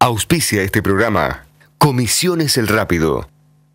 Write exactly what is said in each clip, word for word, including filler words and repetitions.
Auspicia este programa. Comisiones El Rápido.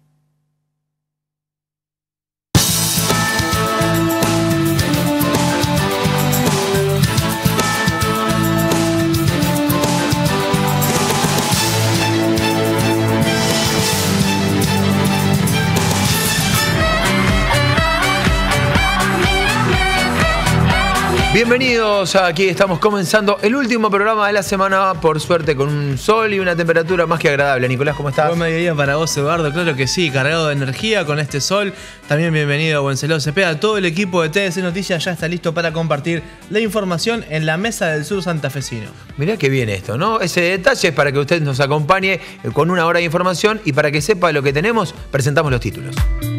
Bienvenidos, aquí estamos comenzando el último programa de la semana, por suerte con un sol y una temperatura más que agradable. Nicolás, ¿cómo estás? Buen mediodía para vos, Eduardo, claro que sí, cargado de energía con este sol. También bienvenido a Wenceslao Cepeda. Todo el equipo de T D C Noticias ya está listo para compartir la información en la Mesa del Sur santafesino. Mirá qué bien esto, ¿no? Ese detalle es para que usted nos acompañe con una hora de información y para que sepa lo que tenemos, presentamos los títulos.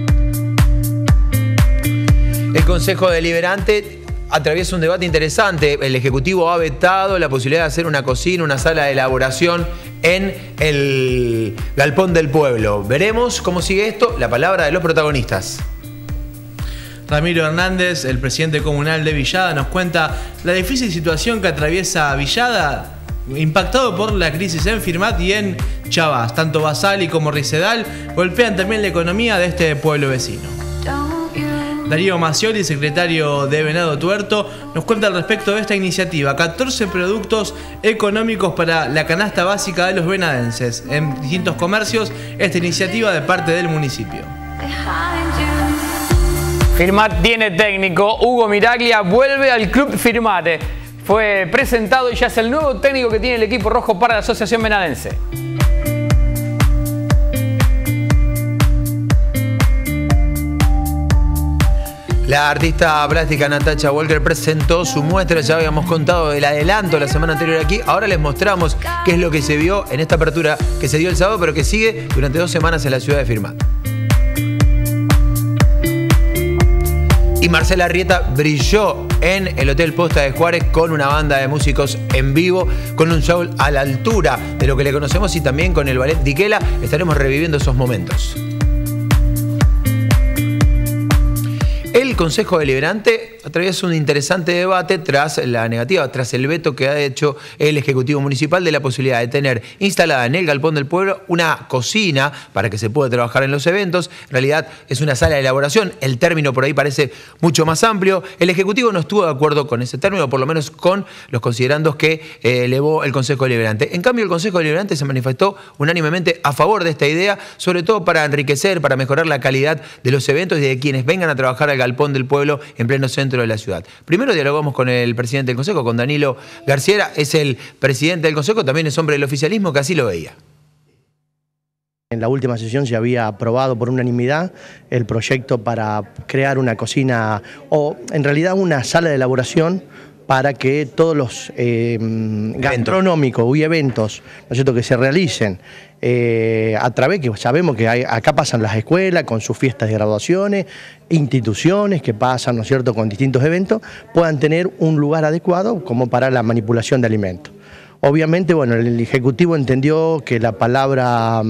El Consejo Deliberante atraviesa un debate interesante. El Ejecutivo ha vetado la posibilidad de hacer una cocina, una sala de elaboración en el Galpón del Pueblo. Veremos cómo sigue esto. La palabra de los protagonistas. Ramiro Hernández, el presidente comunal de Villada, nos cuenta la difícil situación que atraviesa Villada, impactado por la crisis en Firmat y en Chavás. Tanto Basali como Risedal golpean también la economía de este pueblo vecino. Darío Macioli, secretario de Venado Tuerto, nos cuenta al respecto de esta iniciativa. catorce productos económicos para la canasta básica de los venadenses en distintos comercios. Esta iniciativa de parte del municipio. Firmat tiene técnico. Hugo Miraglia vuelve al club Firmat. Fue presentado y ya es el nuevo técnico que tiene el equipo rojo para la Asociación Venadense. La artista plástica Natacha Walker presentó su muestra. Ya habíamos contado el adelanto la semana anterior aquí. Ahora les mostramos qué es lo que se vio en esta apertura que se dio el sábado, pero que sigue durante dos semanas en la ciudad de Firmat. Y Marcela Arrieta brilló en el Hotel Posta de Juárez con una banda de músicos en vivo, con un show a la altura de lo que le conocemos y también con el ballet Diquela. Estaremos reviviendo esos momentos. El Consejo Deliberante atraviesa un interesante debate tras la negativa, tras el veto que ha hecho el Ejecutivo Municipal de la posibilidad de tener instalada en el Galpón del Pueblo una cocina para que se pueda trabajar en los eventos. En realidad es una sala de elaboración, el término por ahí parece mucho más amplio. El Ejecutivo no estuvo de acuerdo con ese término, por lo menos con los considerandos que eh, elevó el Consejo Deliberante. En cambio, el Consejo Deliberante se manifestó unánimemente a favor de esta idea, sobre todo para enriquecer, para mejorar la calidad de los eventos y de quienes vengan a trabajar al Galpón del Pueblo en pleno centro de la ciudad. Primero dialogamos con el presidente del Consejo, con Danilo García. Es el presidente del Consejo, también es hombre del oficialismo, que así lo veía. En la última sesión se había aprobado por unanimidad el proyecto para crear una cocina, o en realidad una sala de elaboración para que todos los eh, gastronómicos y eventos, ¿no es cierto?, que se realicen eh, a través, que sabemos que hay, acá pasan las escuelas con sus fiestas de graduaciones, instituciones que pasan, ¿no es cierto?, con distintos eventos, puedan tener un lugar adecuado como para la manipulación de alimentos. Obviamente, bueno, el Ejecutivo entendió que la palabra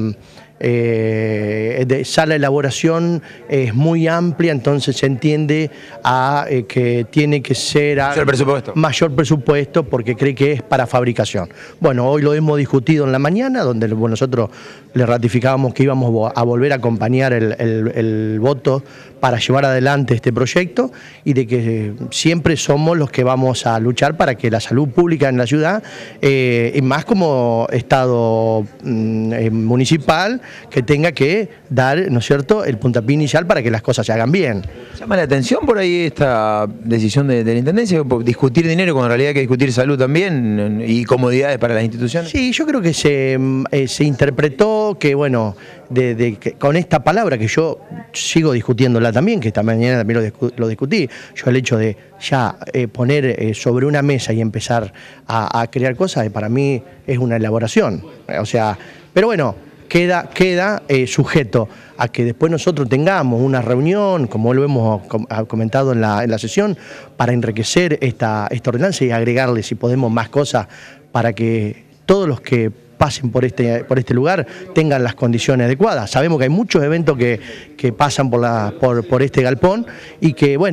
eh, de sala de elaboración es muy amplia, entonces se entiende a eh, que tiene que ser a mayor presupuesto. mayor presupuesto porque cree que es para fabricación. Bueno, hoy lo hemos discutido en la mañana, donde bueno, nosotros le ratificábamos que íbamos a volver a acompañar el, el, el voto para llevar adelante este proyecto y de que siempre somos los que vamos a luchar para que la salud pública en la ciudad, eh, y más como Estado mm, municipal, que tenga que dar, ¿no es cierto?, el puntapié inicial para que las cosas se hagan bien. ¿Llama la atención por ahí esta decisión de, de la Intendencia? Discutir dinero cuando en realidad hay que discutir salud también y comodidades para las instituciones. Sí, yo creo que se, eh, se interpretó que, bueno, de, de, que con esta palabra que yo sigo discutiéndola también, que esta mañana también lo, discu lo discutí, yo el hecho de ya eh, poner eh, sobre una mesa y empezar a, a crear cosas, eh, para mí es una elaboración. O sea, pero bueno, queda, queda eh, sujeto a que después nosotros tengamos una reunión, como lo hemos comentado en la, en la sesión, para enriquecer esta, esta ordenanza y agregarle, si podemos, más cosas para que todos los que pasen por este, por este lugar tengan las condiciones adecuadas. Sabemos que hay muchos eventos que, que pasan por, la, por, por este galpón y que, bueno,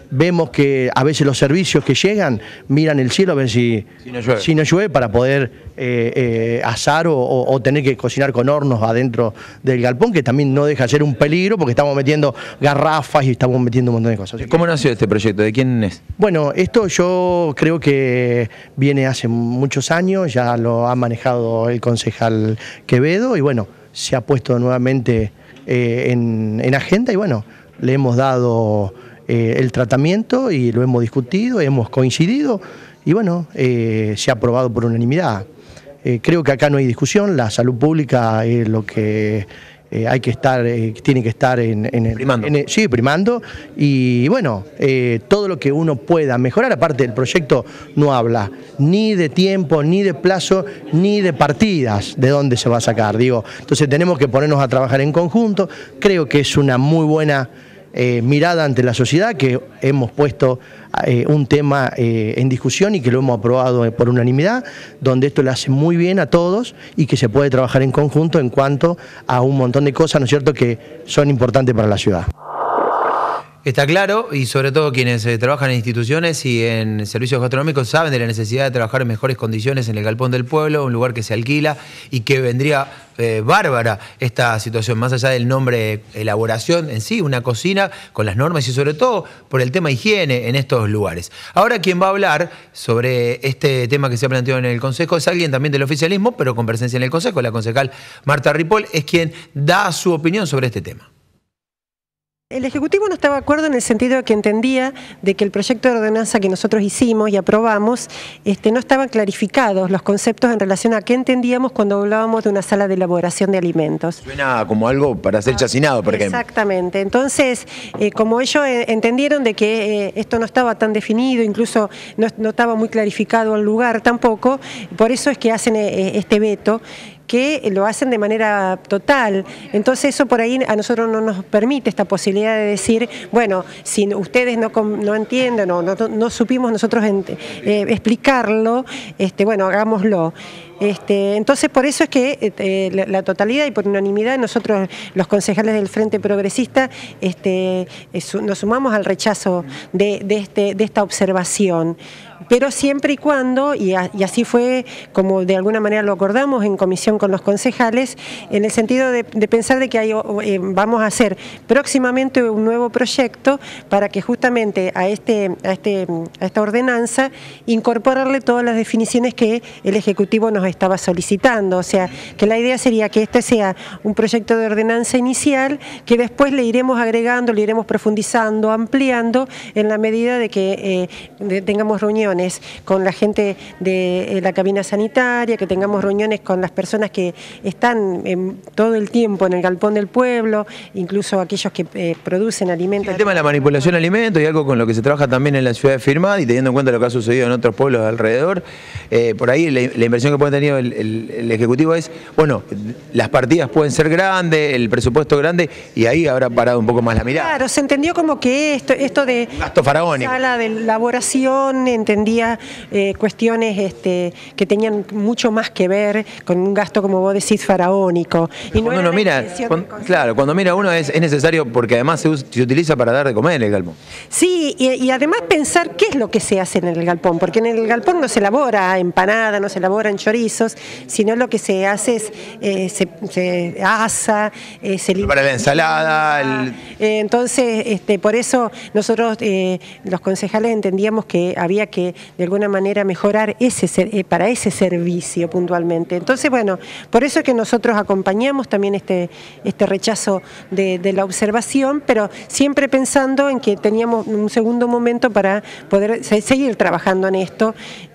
vemos que a veces los servicios que llegan miran el cielo a ver si, si, no, llueve. si no llueve para poder eh, eh, asar o, o, o tener que cocinar con hornos adentro del galpón, que también no deja de ser un peligro porque estamos metiendo garrafas y estamos metiendo un montón de cosas. ¿Cómo nació este proyecto? ¿De quién es? Bueno, esto yo creo que viene hace muchos años, ya lo ha manejado el concejal Quevedo y bueno, se ha puesto nuevamente eh, en, en agenda y bueno, le hemos dado eh, el tratamiento y lo hemos discutido, hemos coincidido y bueno, eh, se ha aprobado por unanimidad. Eh, creo que acá no hay discusión, la salud pública es lo que eh, hay que estar, eh, tiene que estar en, en, primando. en, sí, primando y bueno, eh, todo lo que uno pueda mejorar, aparte el proyecto no habla ni de tiempo, ni de plazo, ni de partidas, de dónde se va a sacar, digo, entonces tenemos que ponernos a trabajar en conjunto, creo que es una muy buena Eh, mirada ante la sociedad, que hemos puesto eh, un tema eh, en discusión y que lo hemos aprobado por unanimidad, donde esto le hace muy bien a todos y que se puede trabajar en conjunto en cuanto a un montón de cosas, ¿no es cierto?, que son importantes para la ciudad. Está claro, y sobre todo quienes eh, trabajan en instituciones y en servicios gastronómicos saben de la necesidad de trabajar en mejores condiciones en el Galpón del Pueblo, un lugar que se alquila y que vendría eh, bárbara esta situación, más allá del nombre elaboración en sí, una cocina con las normas y sobre todo por el tema higiene en estos lugares. Ahora quien va a hablar sobre este tema que se ha planteado en el Consejo es alguien también del oficialismo, pero con presencia en el Consejo, la concejal Marta Ripoll, es quien da su opinión sobre este tema. El Ejecutivo no estaba de acuerdo en el sentido de que entendía de que el proyecto de ordenanza que nosotros hicimos y aprobamos este, no estaban clarificados los conceptos en relación a qué entendíamos cuando hablábamos de una sala de elaboración de alimentos. Suena como algo para ser chacinado, por ejemplo. Exactamente. Entonces, eh, como ellos eh, entendieron de que eh, esto no estaba tan definido, incluso no, no estaba muy clarificado el lugar tampoco, por eso es que hacen eh, este veto, que lo hacen de manera total. Entonces eso por ahí a nosotros no nos permite esta posibilidad de decir, bueno, si ustedes no, no entienden o no, no, no supimos nosotros ent, eh, explicarlo, este, bueno, hagámoslo. Este, entonces por eso es que eh, la, la totalidad y por unanimidad nosotros los concejales del Frente Progresista este, nos sumamos al rechazo de, de, este, de esta observación. Pero siempre y cuando, y, a, y así fue como de alguna manera lo acordamos en comisión con los concejales, en el sentido de, de pensar de que hay, eh, vamos a hacer próximamente un nuevo proyecto para que justamente a, este, a, este, a esta ordenanza incorporarle todas las definiciones que el Ejecutivo nos estaba solicitando. O sea, que la idea sería que este sea un proyecto de ordenanza inicial que después le iremos agregando, le iremos profundizando, ampliando en la medida de que eh, de, tengamos reuniones con la gente de la cabina sanitaria, que tengamos reuniones con las personas que están en, todo el tiempo en el Galpón del Pueblo, incluso aquellos que eh, producen alimentos. El tema de la manipulación de alimentos y algo con lo que se trabaja también en la ciudad de Firmat y teniendo en cuenta lo que ha sucedido en otros pueblos de alrededor, eh, por ahí la, la inversión que puede tener el, el, el Ejecutivo es, bueno, las partidas pueden ser grandes, el presupuesto grande y ahí habrá parado un poco más la mirada. Claro, se entendió como que esto, esto de gasto faraónico, sala de elaboración, entendía eh, cuestiones este, que tenían mucho más que ver con un gasto, como vos decís, faraónico. Y cuando no uno mira, cuando, claro, cuando mira uno es, es necesario porque además se, se utiliza para dar de comer el galpón. Sí, y, y además pensar qué es lo que se hace en el galpón, porque en el galpón no se elabora empanada, no se elaboran chorizos, sino lo que se hace es, eh, se, se asa, eh, se para la ensalada. El... Eh, entonces, este, por eso nosotros, eh, los concejales, entendíamos que había que de alguna manera mejorar ese eh, para ese servicio puntualmente. Entonces, bueno, por eso es que nosotros acompañamos también este, este rechazo de, de la observación, pero siempre pensando en que teníamos un segundo momento para poder se, seguir trabajando en esto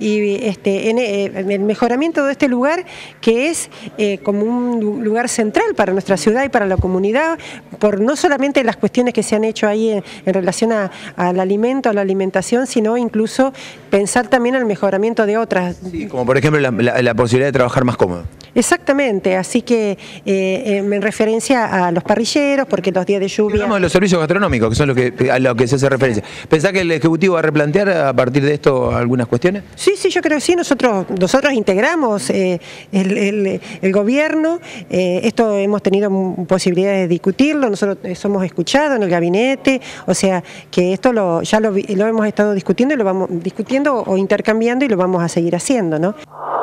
y este, en, en el mejoramiento de este lugar que es eh, como un lugar central para nuestra ciudad y para la comunidad, por no solamente las cuestiones que se han hecho ahí en, en relación a, al alimento, a la alimentación, sino incluso pensar también al mejoramiento de otras. Sí, como por ejemplo la, la, la posibilidad de trabajar más cómodo. Exactamente, así que eh, eh, en referencia a los parrilleros, porque los días de lluvia... Hablamos de los servicios gastronómicos, que son los que, a lo que se hace referencia. ¿Pensás que el Ejecutivo va a replantear a partir de esto algunas cuestiones? Sí, sí, yo creo que sí, nosotros, nosotros integramos eh, el, el, el gobierno, eh, esto hemos tenido posibilidades de discutirlo, nosotros somos escuchados en el gabinete, o sea que esto lo, ya lo, lo hemos estado discutiendo y lo vamos discutiendo o intercambiando y lo vamos a seguir haciendo, ¿no?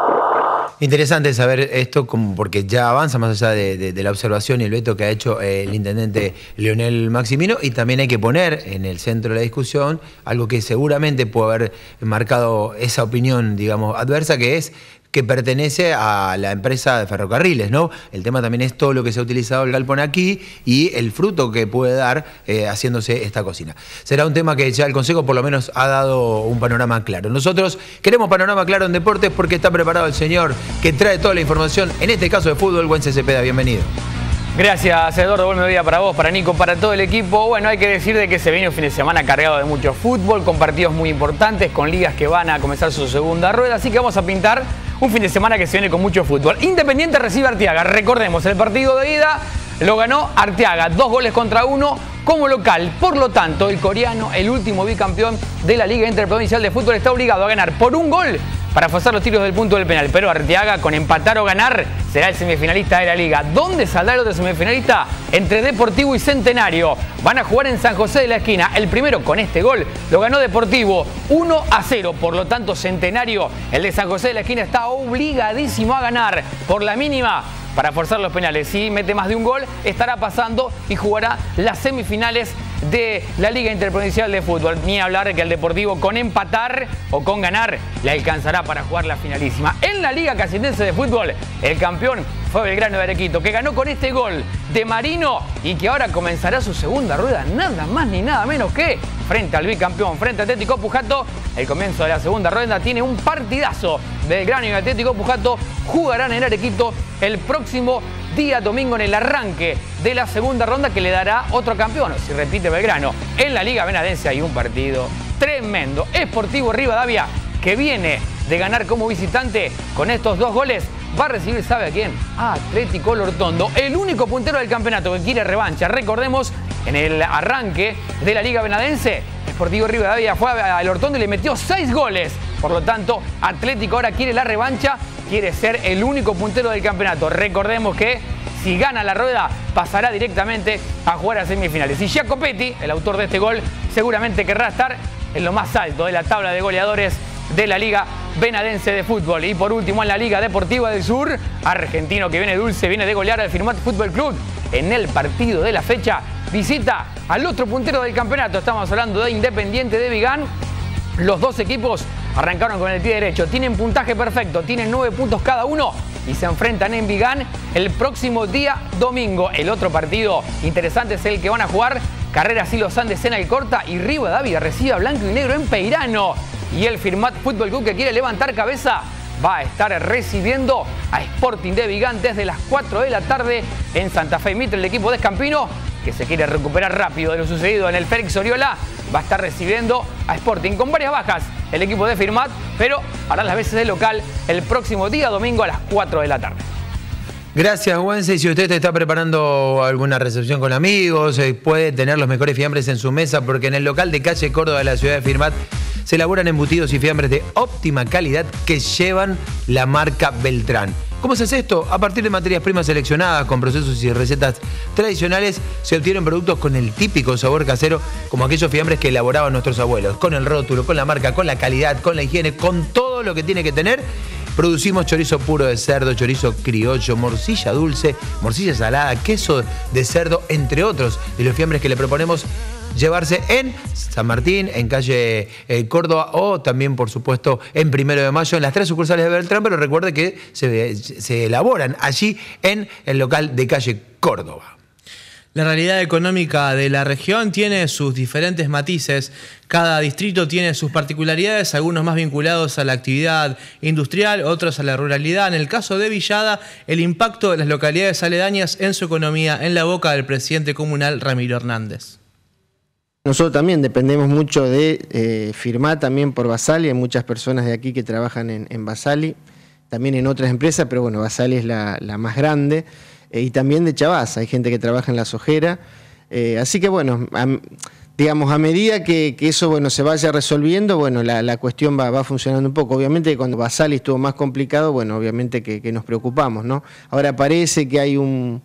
Interesante saber esto como porque ya avanza más allá de, de, de la observación y el veto que ha hecho el intendente Leonel Maximino, y también hay que poner en el centro de la discusión algo que seguramente puede haber marcado esa opinión, digamos, adversa, que es que pertenece a la empresa de ferrocarriles, ¿no? El tema también es todo lo que se ha utilizado el galpón aquí y el fruto que puede dar eh, haciéndose esta cocina. Será un tema que ya el Consejo por lo menos ha dado un panorama claro. Nosotros queremos panorama claro en deportes porque está preparado el señor que trae toda la información, en este caso de fútbol. Wences Cepeda, bienvenido. Gracias, Eduardo. Buen mediodía para vos, para Nico, para todo el equipo. Bueno, hay que decir de que se viene un fin de semana cargado de mucho fútbol, con partidos muy importantes, con ligas que van a comenzar su segunda rueda, así que vamos a pintar un fin de semana que se viene con mucho fútbol. Independiente recibe a Arteaga. Recordemos, el partido de ida lo ganó Arteaga, dos goles contra uno como local. Por lo tanto, el coreano, el último bicampeón de la Liga Interprovincial de Fútbol, está obligado a ganar por un gol para forzar los tiros del punto del penal. Pero Arteaga, con empatar o ganar, será el semifinalista de la Liga. ¿Dónde saldrá el otro semifinalista? Entre Deportivo y Centenario. Van a jugar en San José de la Esquina. El primero con este gol lo ganó Deportivo uno a cero. Por lo tanto, Centenario, el de San José de la Esquina, está obligadísimo a ganar por la mínima para forzar los penales. Si mete más de un gol, estará pasando y jugará las semifinales de la Liga Interprovincial de Fútbol. Ni hablar de que el Deportivo, con empatar o con ganar, le alcanzará para jugar la finalísima. En la Liga Casildense de Fútbol, el campeón fue Belgrano de Arequito, que ganó con este gol de Marino y que ahora comenzará su segunda rueda, nada más ni nada menos que frente al bicampeón, frente a Atlético Pujato. El comienzo de la segunda rueda tiene un partidazo. Belgrano y Atlético Pujato jugarán en Arequito el próximo día domingo en el arranque de la segunda ronda, que le dará otro campeón, si repite Belgrano. En la Liga Venadense hay un partido tremendo. Sportivo Rivadavia, que viene de ganar como visitante con estos dos goles, va a recibir, ¿sabe a quién? A Atlético Lortondo, el único puntero del campeonato que quiere revancha. Recordemos, en el arranque de la Liga Venadense, Sportivo Rivadavia fue a Lortondo y le metió seis goles. Por lo tanto, Atlético ahora quiere la revancha, quiere ser el único puntero del campeonato. Recordemos que si gana la rueda, pasará directamente a jugar a semifinales. Y Jacopetti, el autor de este gol, seguramente querrá estar en lo más alto de la tabla de goleadores de la Liga Venadense de Fútbol. Y por último, en la Liga Deportiva del Sur, argentino que viene dulce, viene de golear al Firmat Fútbol Club en el partido de la fecha. Visita al otro puntero del campeonato. Estamos hablando de Independiente de Vigán. Los dos equipos arrancaron con el pie derecho. Tienen puntaje perfecto, tienen nueve puntos cada uno y se enfrentan en Vigán el próximo día domingo. El otro partido interesante es el que van a jugar Carreras y Los Andes en Alcorta y Rivadavia recibe a Blanco y Negro en Peirano. Y el Firmat Fútbol Club, que quiere levantar cabeza, va a estar recibiendo a Sporting de Vigán desde las cuatro de la tarde en Santa Fe Mitre. El equipo de Escampino, que se quiere recuperar rápido de lo sucedido en el Félix Oriola, va a estar recibiendo a Sporting con varias bajas el equipo de Firmat, pero hará las veces de local el próximo día domingo a las cuatro de la tarde. Gracias, Wences. Si usted está preparando alguna recepción con amigos, eh, puede tener los mejores fiambres en su mesa, porque en el local de calle Córdoba de la ciudad de Firmat se elaboran embutidos y fiambres de óptima calidad que llevan la marca Beltrán. ¿Cómo se hace esto? A partir de materias primas seleccionadas, con procesos y recetas tradicionales, se obtienen productos con el típico sabor casero, como aquellos fiambres que elaboraban nuestros abuelos, con el rótulo, con la marca, con la calidad, con la higiene, con todo lo que tiene que tener. Producimos chorizo puro de cerdo, chorizo criollo, morcilla dulce, morcilla salada, queso de cerdo, entre otros de los fiambres que le proponemos llevarse en San Martín, en calle eh, Córdoba, o también, por supuesto, en Primero de Mayo, en las tres sucursales de Beltrán, pero recuerde que se, se elaboran allí en el local de calle Córdoba. La realidad económica de la región tiene sus diferentes matices. Cada distrito tiene sus particularidades, algunos más vinculados a la actividad industrial, otros a la ruralidad. En el caso de Villada, el impacto de las localidades aledañas en su economía, en la boca del presidente comunal Ramiro Hernández. Nosotros también dependemos mucho de eh, Firmat, también por Basali. Hay muchas personas de aquí que trabajan en, en Basali, también en otras empresas, pero bueno, Basali es la, la más grande. Eh, y también de Chavás, hay gente que trabaja en la sojera. Eh, así que bueno, a, digamos, a medida que, que eso bueno, se vaya resolviendo, bueno, la, la cuestión va, va funcionando un poco. Obviamente cuando Basali estuvo más complicado, bueno, obviamente que, que nos preocupamos, ¿no? Ahora parece que hay un...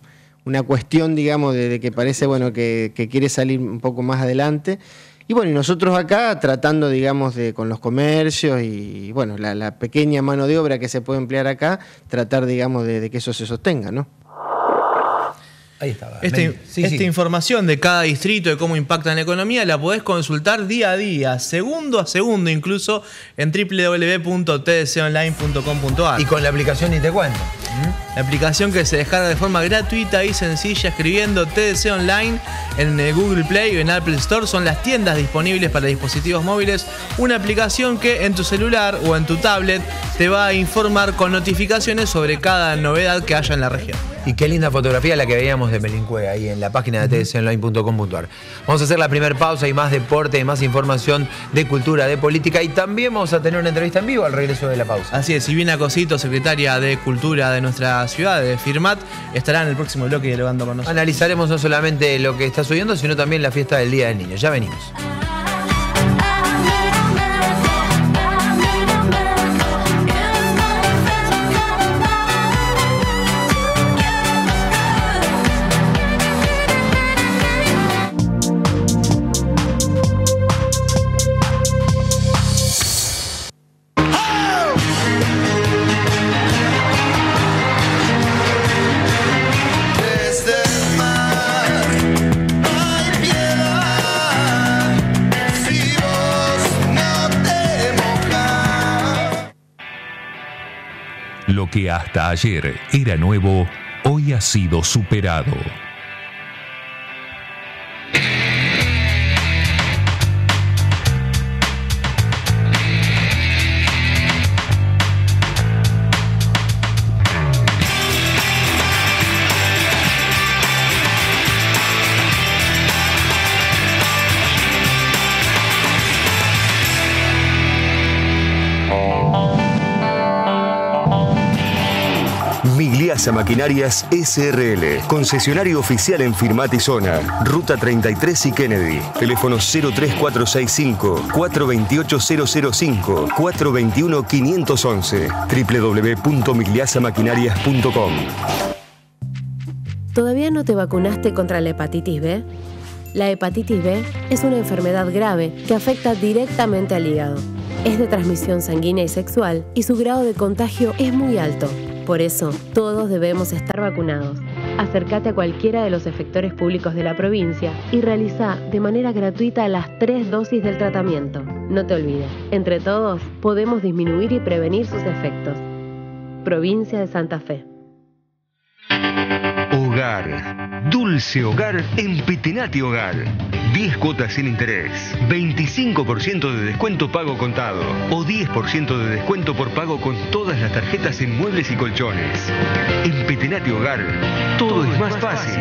una cuestión, digamos, de, de que parece, bueno, que, que quiere salir un poco más adelante. Y bueno, y nosotros acá tratando, digamos, de con los comercios y, bueno, la, la pequeña mano de obra que se puede emplear acá, tratar, digamos, de, de que eso se sostenga, ¿no? Ahí estaba. Esta, sí, esta sí. información de cada distrito, de cómo impacta en la economía, la podés consultar día a día, segundo a segundo incluso, en doble u doble u doble u punto t d c online punto com punto a r. Y con la aplicación ni te cuento. La aplicación que se descarga de forma gratuita y sencilla escribiendo T D C Online en Google Play o en Apple Store. Son las tiendas disponibles para dispositivos móviles. Una aplicación que en tu celular o en tu tablet te va a informar con notificaciones sobre cada novedad que haya en la región. Y qué linda fotografía la que veíamos de Melincue ahí en la página de t d c online punto com punto a r. Vamos a hacer la primera pausa y más deporte, y más información de cultura, de política, y también vamos a tener una entrevista en vivo al regreso de la pausa. Así es, Silvina Cosito, secretaria de Cultura de nuestra ciudad, de Firmat, estará en el próximo bloque dialogando con nosotros. Analizaremos no solamente lo que está sucediendo, sino también la fiesta del Día del Niño. Ya venimos. Lo que hasta ayer era nuevo, hoy ha sido superado. Migliasa Maquinarias S R L, concesionario oficial en Firmat y Zona, Ruta treinta y tres y Kennedy, teléfono cero tres cuatro seis cinco, cuatro dos ocho cero cero cinco, cuatro dos uno cinco uno uno, doble u doble u doble u punto migliasa maquinarias punto com. ¿Todavía no te vacunaste contra la hepatitis B? La hepatitis B es una enfermedad grave que afecta directamente al hígado. Es de transmisión sanguínea y sexual y su grado de contagio es muy alto. Por eso, todos debemos estar vacunados. Acércate a cualquiera de los efectores públicos de la provincia y realiza de manera gratuita las tres dosis del tratamiento. No te olvides, entre todos podemos disminuir y prevenir sus efectos. Provincia de Santa Fe. Hogar. Dulce Hogar en Petinati Hogar. diez cuotas sin interés. veinticinco por ciento de descuento pago contado. O diez por ciento de descuento por pago con todas las tarjetas en muebles y colchones. En Petinati Hogar, todo, todo es más fácil.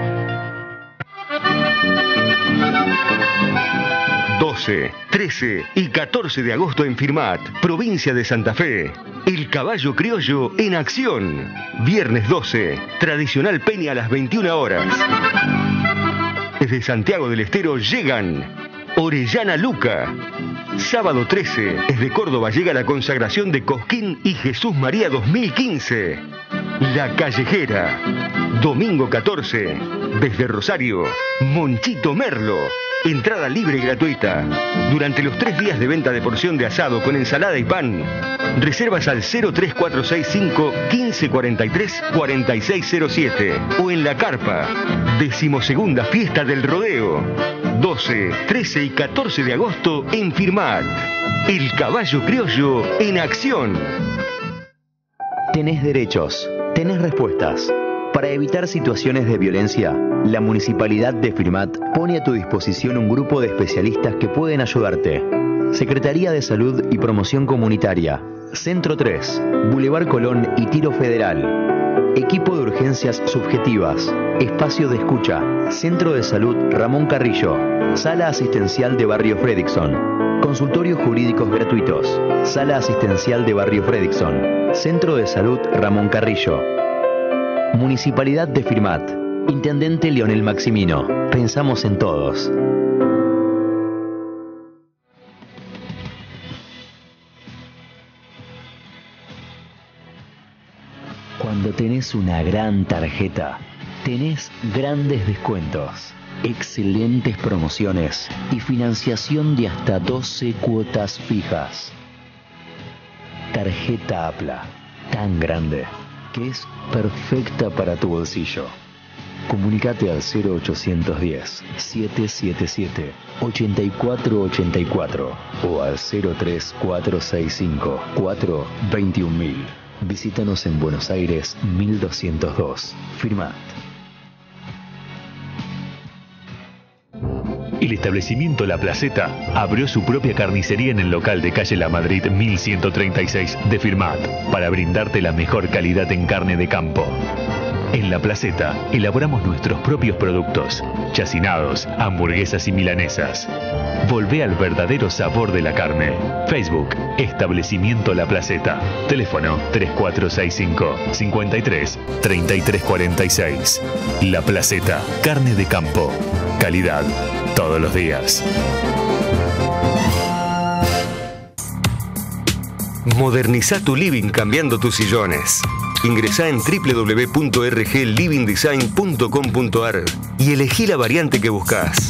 doce, trece y catorce de agosto en Firmat, provincia de Santa Fe. El caballo criollo en acción. Viernes doce, tradicional peña a las veintiuna horas. Desde Santiago del Estero llegan Orellana Luca. Sábado trece, desde Córdoba llega la consagración de Cosquín y Jesús María dos mil quince. La Callejera. Domingo catorce, desde Rosario, Monchito Merlo. Entrada libre y gratuita. Durante los tres días de venta de porción de asado con ensalada y pan. Reservas al cero tres cuatro seis cinco, quince cuarenta y tres, cuarenta y seis cero siete o en la carpa. Decimosegunda fiesta del rodeo. doce, trece y catorce de agosto en Firmat. El caballo criollo en acción. Tenés derechos, tenés respuestas. Para evitar situaciones de violencia, la Municipalidad de Firmat pone a tu disposición un grupo de especialistas que pueden ayudarte. Secretaría de Salud y Promoción Comunitaria, Centro tres, Boulevard Colón y Tiro Federal. Equipo de Urgencias Subjetivas, Espacio de Escucha, Centro de Salud Ramón Carrillo, Sala Asistencial de Barrio Fredrickson, Consultorios Jurídicos Gratuitos, Sala Asistencial de Barrio Fredrickson, Centro de Salud Ramón Carrillo. Municipalidad de Firmat. Intendente Leonel Maximino. Pensamos en todos. Cuando tenés una gran tarjeta, Tenés grandes descuentos, excelentes promociones y financiación de hasta doce cuotas fijas. Tarjeta APLA, tan grande que es perfecta para tu bolsillo. Comunicate al cero ochocientos diez, setecientos setenta y siete, ochenta y cuatro ochenta y cuatro o al cero tres cuatro seis cinco, cuatro veintiún mil. Visítanos en Buenos Aires mil doscientos dos. Firmat. El establecimiento La Placeta abrió su propia carnicería en el local de calle La Madrid mil ciento treinta y seis de Firmat para brindarte la mejor calidad en carne de campo. En La Placeta elaboramos nuestros propios productos, chacinados, hamburguesas y milanesas. Volvé al verdadero sabor de la carne. Facebook, Establecimiento La Placeta. Teléfono tres cuatro seis cinco, cincuenta y tres, treinta y tres cuarenta y seis. La Placeta, carne de campo. Calidad todos los días. Moderniza tu living cambiando tus sillones. Ingresá en doble u doble u doble u punto r g living design punto com punto a r y elegí la variante que buscas.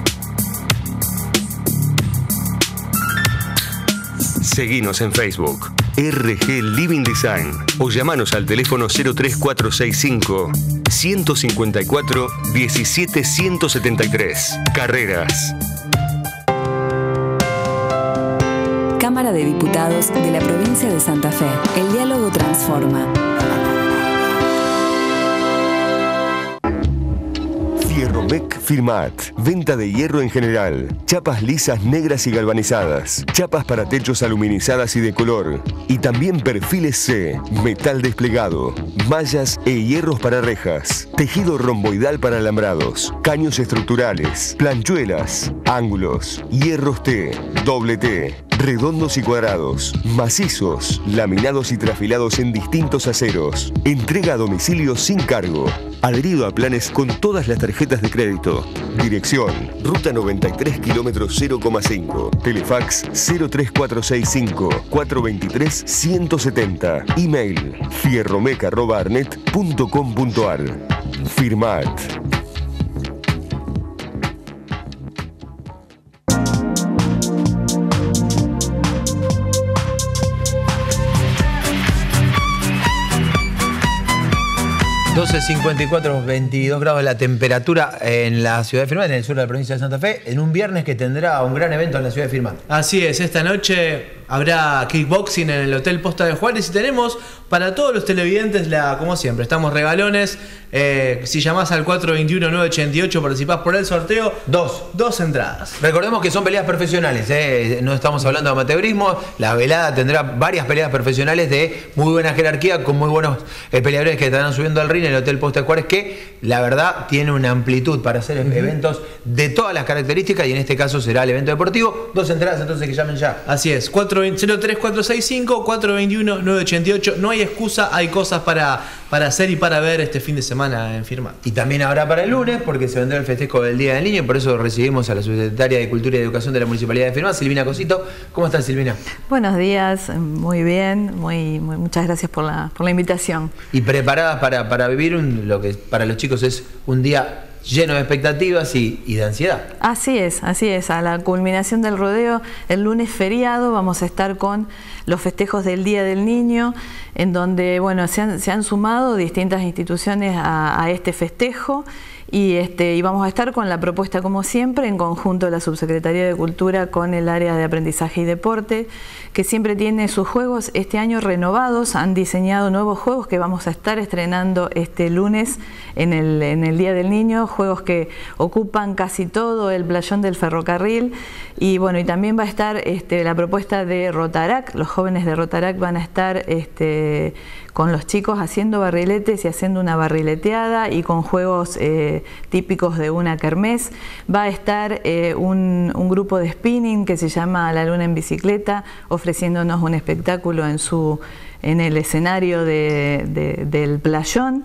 Seguinos en Facebook, R G Living Design, o llamanos al teléfono cero tres cuatro seis cinco, uno cinco cuatro, uno siete uno siete tres. Carreras. Cámara de Diputados de la Provincia de Santa Fe. El diálogo transforma. Fierromec Firmat. Venta de hierro en general. Chapas lisas, negras y galvanizadas. Chapas para techos aluminizadas y de color. Y también perfiles C, metal desplegado, mallas e hierros para rejas. Tejido romboidal para alambrados. Caños estructurales. Planchuelas. Ángulos. Hierros T, doble T. Redondos y cuadrados, macizos, laminados y trafilados en distintos aceros. Entrega a domicilio sin cargo. Adherido a planes con todas las tarjetas de crédito. Dirección, Ruta noventa y tres, kilómetros cero coma cinco. Telefax cero tres cuatro seis cinco, cuatro dos tres, uno siete cero. Email, fierromec arroba arnet punto com punto a r. Firmat. doce cincuenta y cuatro, veintidós grados la temperatura en la ciudad de Firmat, en el sur de la provincia de Santa Fe, en un viernes que tendrá un gran evento en la ciudad de Firmat. Así es, esta noche habrá kickboxing en el Hotel Posta de Juárez y tenemos para todos los televidentes, la, como siempre, estamos regalones. Eh, si llamás al cuatro dos uno, nueve ocho ocho, participás por el sorteo. Dos. Dos entradas. Recordemos que son peleas profesionales, ¿eh? No estamos hablando de amateurismo. La velada tendrá varias peleas profesionales de muy buena jerarquía, con muy buenos eh, peleadores que estarán subiendo al ring en el Hotel Posta de Juárez, que la verdad tiene una amplitud para hacer uh-huh. eventos de todas las características, y en este caso será el evento deportivo. Dos entradas, entonces, que llamen ya. Así es, cero tres cuatro seis cinco, cuatro dos uno, nueve ocho ocho. No hay excusa, hay cosas para, para hacer y para ver este fin de semana en Firmat. Y también habrá para el lunes, porque se vendrá el festejo del Día del Niño, y por eso recibimos a la subsecretaria de Cultura y Educación de la Municipalidad de Firmat, Silvina Cosito. ¿Cómo estás, Silvina? Buenos días, muy bien, muy, muy muchas gracias por la, por la invitación. Y preparadas para, para vivir un, lo que para los chicos es un día lleno de expectativas y, y de ansiedad. Así es, así es. A la culminación del rodeo, el lunes feriado, vamos a estar con los festejos del Día del Niño, en donde bueno, se han, se han sumado distintas instituciones a, a este festejo. Y, este, y vamos a estar con la propuesta, como siempre, en conjunto la Subsecretaría de Cultura con el área de Aprendizaje y Deporte, que siempre tiene sus juegos este año renovados. Han diseñado nuevos juegos que vamos a estar estrenando este lunes en el, en el Día del Niño, juegos que ocupan casi todo el playón del ferrocarril. Y bueno, y también va a estar este, la propuesta de Rotarac. Los jóvenes de Rotarac van a estar este, con los chicos haciendo barriletes y haciendo una barrileteada, y con juegos eh, típicos de una kermés. Va a estar eh, un, un grupo de spinning que se llama La Luna en Bicicleta, ofreciéndonos un espectáculo en, su, en el escenario de, de, del playón.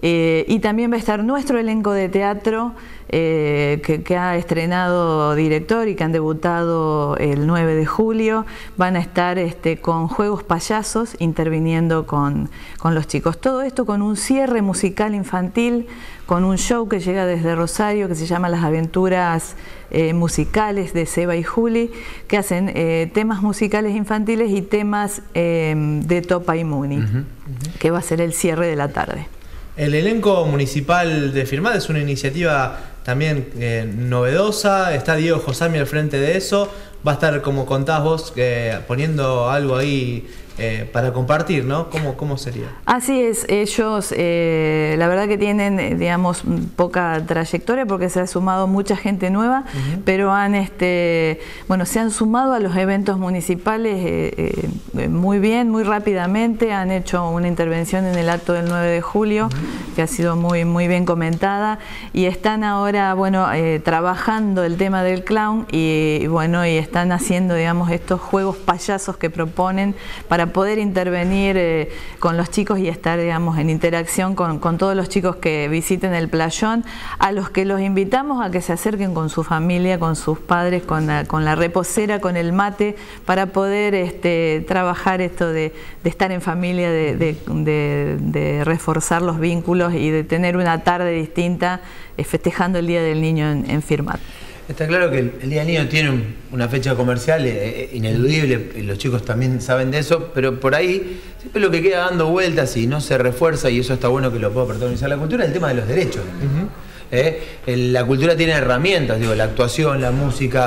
Eh, y también va a estar nuestro elenco de teatro eh, que, que ha estrenado director y que han debutado el nueve de julio. Van a estar este, con juegos payasos interviniendo con, con los chicos. Todo esto con un cierre musical infantil, con un show que llega desde Rosario que se llama Las Aventuras eh, Musicales de Seba y Juli, que hacen eh, temas musicales infantiles y temas eh, de Topa y Muni, uh-huh, uh-huh. que va a ser el cierre de la tarde. El elenco municipal de Firmat es una iniciativa también eh, novedosa, está Diego Josami al frente de eso, va a estar, como contás vos, eh, poniendo algo ahí eh, para compartir, ¿no? ¿Cómo, cómo sería? Así es, ellos eh, la verdad que tienen, digamos, poca trayectoria porque se ha sumado mucha gente nueva, uh-huh. pero han, este, bueno, se han sumado a los eventos municipales eh, eh, muy bien, muy rápidamente, han hecho una intervención en el acto del nueve de julio, uh-huh. que ha sido muy, muy bien comentada, y están ahora, bueno, eh, trabajando el tema del clown y, y bueno, y están haciendo, digamos, estos juegos payasos que proponen para poder intervenir eh, con los chicos y estar, digamos, en interacción con, con todos los chicos que visiten el playón, a los que los invitamos a que se acerquen con su familia, con sus padres, con la, con la reposera, con el mate, para poder este, trabajar esto de, de estar en familia, de, de, de, de reforzar los vínculos y de tener una tarde distinta eh, festejando el Día del Niño en, en Firmat. Está claro que el Día del Niño tiene un, una fecha comercial eh, ineludible, y los chicos también saben de eso, pero por ahí siempre lo que queda dando vueltas y no se refuerza, y eso está bueno que lo pueda protagonizar la cultura, es el tema de los derechos. Uh-huh. ¿Eh? El, la cultura tiene herramientas, digo, la actuación, la música,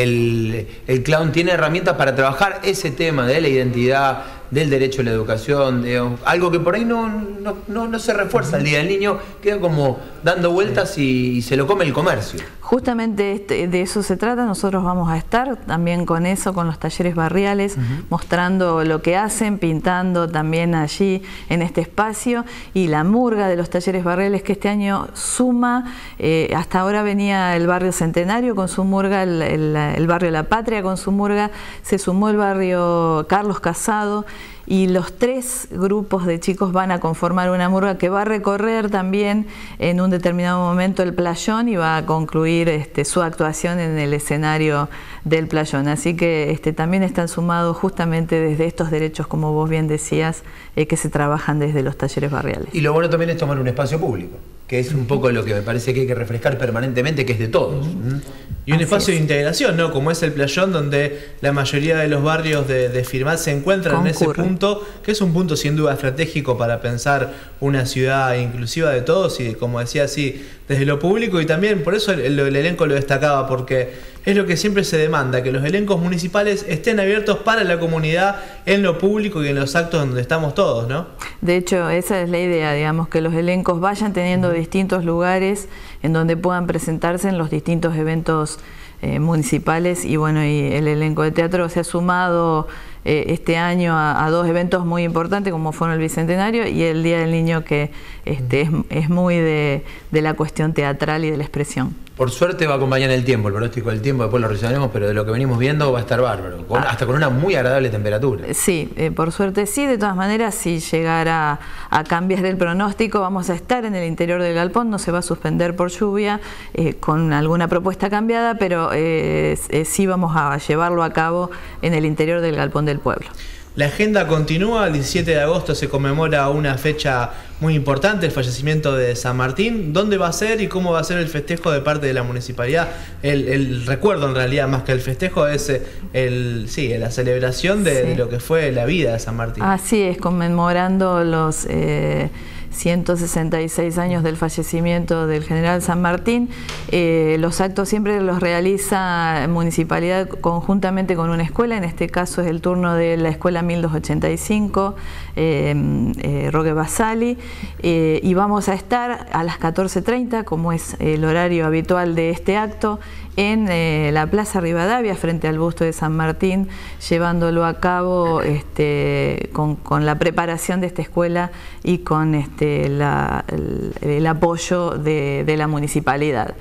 el, el clown tiene herramientas para trabajar ese tema de la identidad, del derecho a la educación, de, algo que por ahí no, no, no, no se refuerza. El Día del Niño queda como dando vueltas y, y se lo come el comercio. Justamente este, de eso se trata. Nosotros vamos a estar también con eso, con los talleres barriales, uh-huh. mostrando lo que hacen, pintando también allí en este espacio, y la murga de los talleres barriales que este año suma, eh, hasta ahora venía el barrio Centenario con su murga, el, el, el barrio La Patria con su murga, se sumó el barrio Carlos Casado, y los tres grupos de chicos van a conformar una murga que va a recorrer también en un determinado momento el playón y va a concluir este, su actuación en el escenario del playón. Así que este, también están sumados justamente desde estos derechos, como vos bien decías, eh, que se trabajan desde los talleres barriales. Y lo bueno también es tomar un espacio público, que es un poco lo que me parece que hay que refrescar permanentemente, que es de todos. Uh-huh. Y un Así espacio es. de integración, ¿no? Como es el playón, donde la mayoría de los barrios de, de Firmat se encuentran Concurre. en ese punto, que es un punto sin duda estratégico para pensar una ciudad inclusiva de todos, y como decía, así desde lo público, y también por eso el, el, el elenco lo destacaba, porque es lo que siempre se demanda, que los elencos municipales estén abiertos para la comunidad en lo público y en los actos donde estamos todos, ¿no? De hecho, esa es la idea, digamos, que los elencos vayan teniendo distintos lugares en donde puedan presentarse en los distintos eventos eh, municipales, y bueno, y el elenco de teatro se ha sumado eh, este año a, a dos eventos muy importantes, como fueron el Bicentenario y el Día del Niño, que este, es, es muy de, de la cuestión teatral y de la expresión. Por suerte va a acompañar el tiempo, el pronóstico del tiempo, después lo resolveremos, pero de lo que venimos viendo va a estar bárbaro, con, ah. hasta con una muy agradable temperatura. Sí, eh, por suerte sí. De todas maneras, si llegara a cambiar el pronóstico, vamos a estar en el interior del galpón, no se va a suspender por lluvia, eh, con alguna propuesta cambiada, pero eh, eh, sí vamos a llevarlo a cabo en el interior del galpón del pueblo. La agenda continúa, el diecisiete de agosto se conmemora una fecha muy importante, el fallecimiento de San Martín. ¿Dónde va a ser y cómo va a ser el festejo de parte de la municipalidad? El, el recuerdo, en realidad, más que el festejo, es el, sí, la celebración de, sí. de lo que fue la vida de San Martín. Así es, conmemorando los eh, ciento sesenta y seis años del fallecimiento del general San Martín. Eh, los actos siempre los realiza Municipalidad conjuntamente con una escuela, en este caso es el turno de la Escuela mil doscientos ochenta y cinco, eh, eh, Roque Basali, eh, y vamos a estar a las catorce treinta, como es el horario habitual de este acto, en eh, la Plaza Rivadavia, frente al busto de San Martín, llevándolo a cabo este, con, con la preparación de esta escuela y con este, la, el, el apoyo de, de la municipalidad.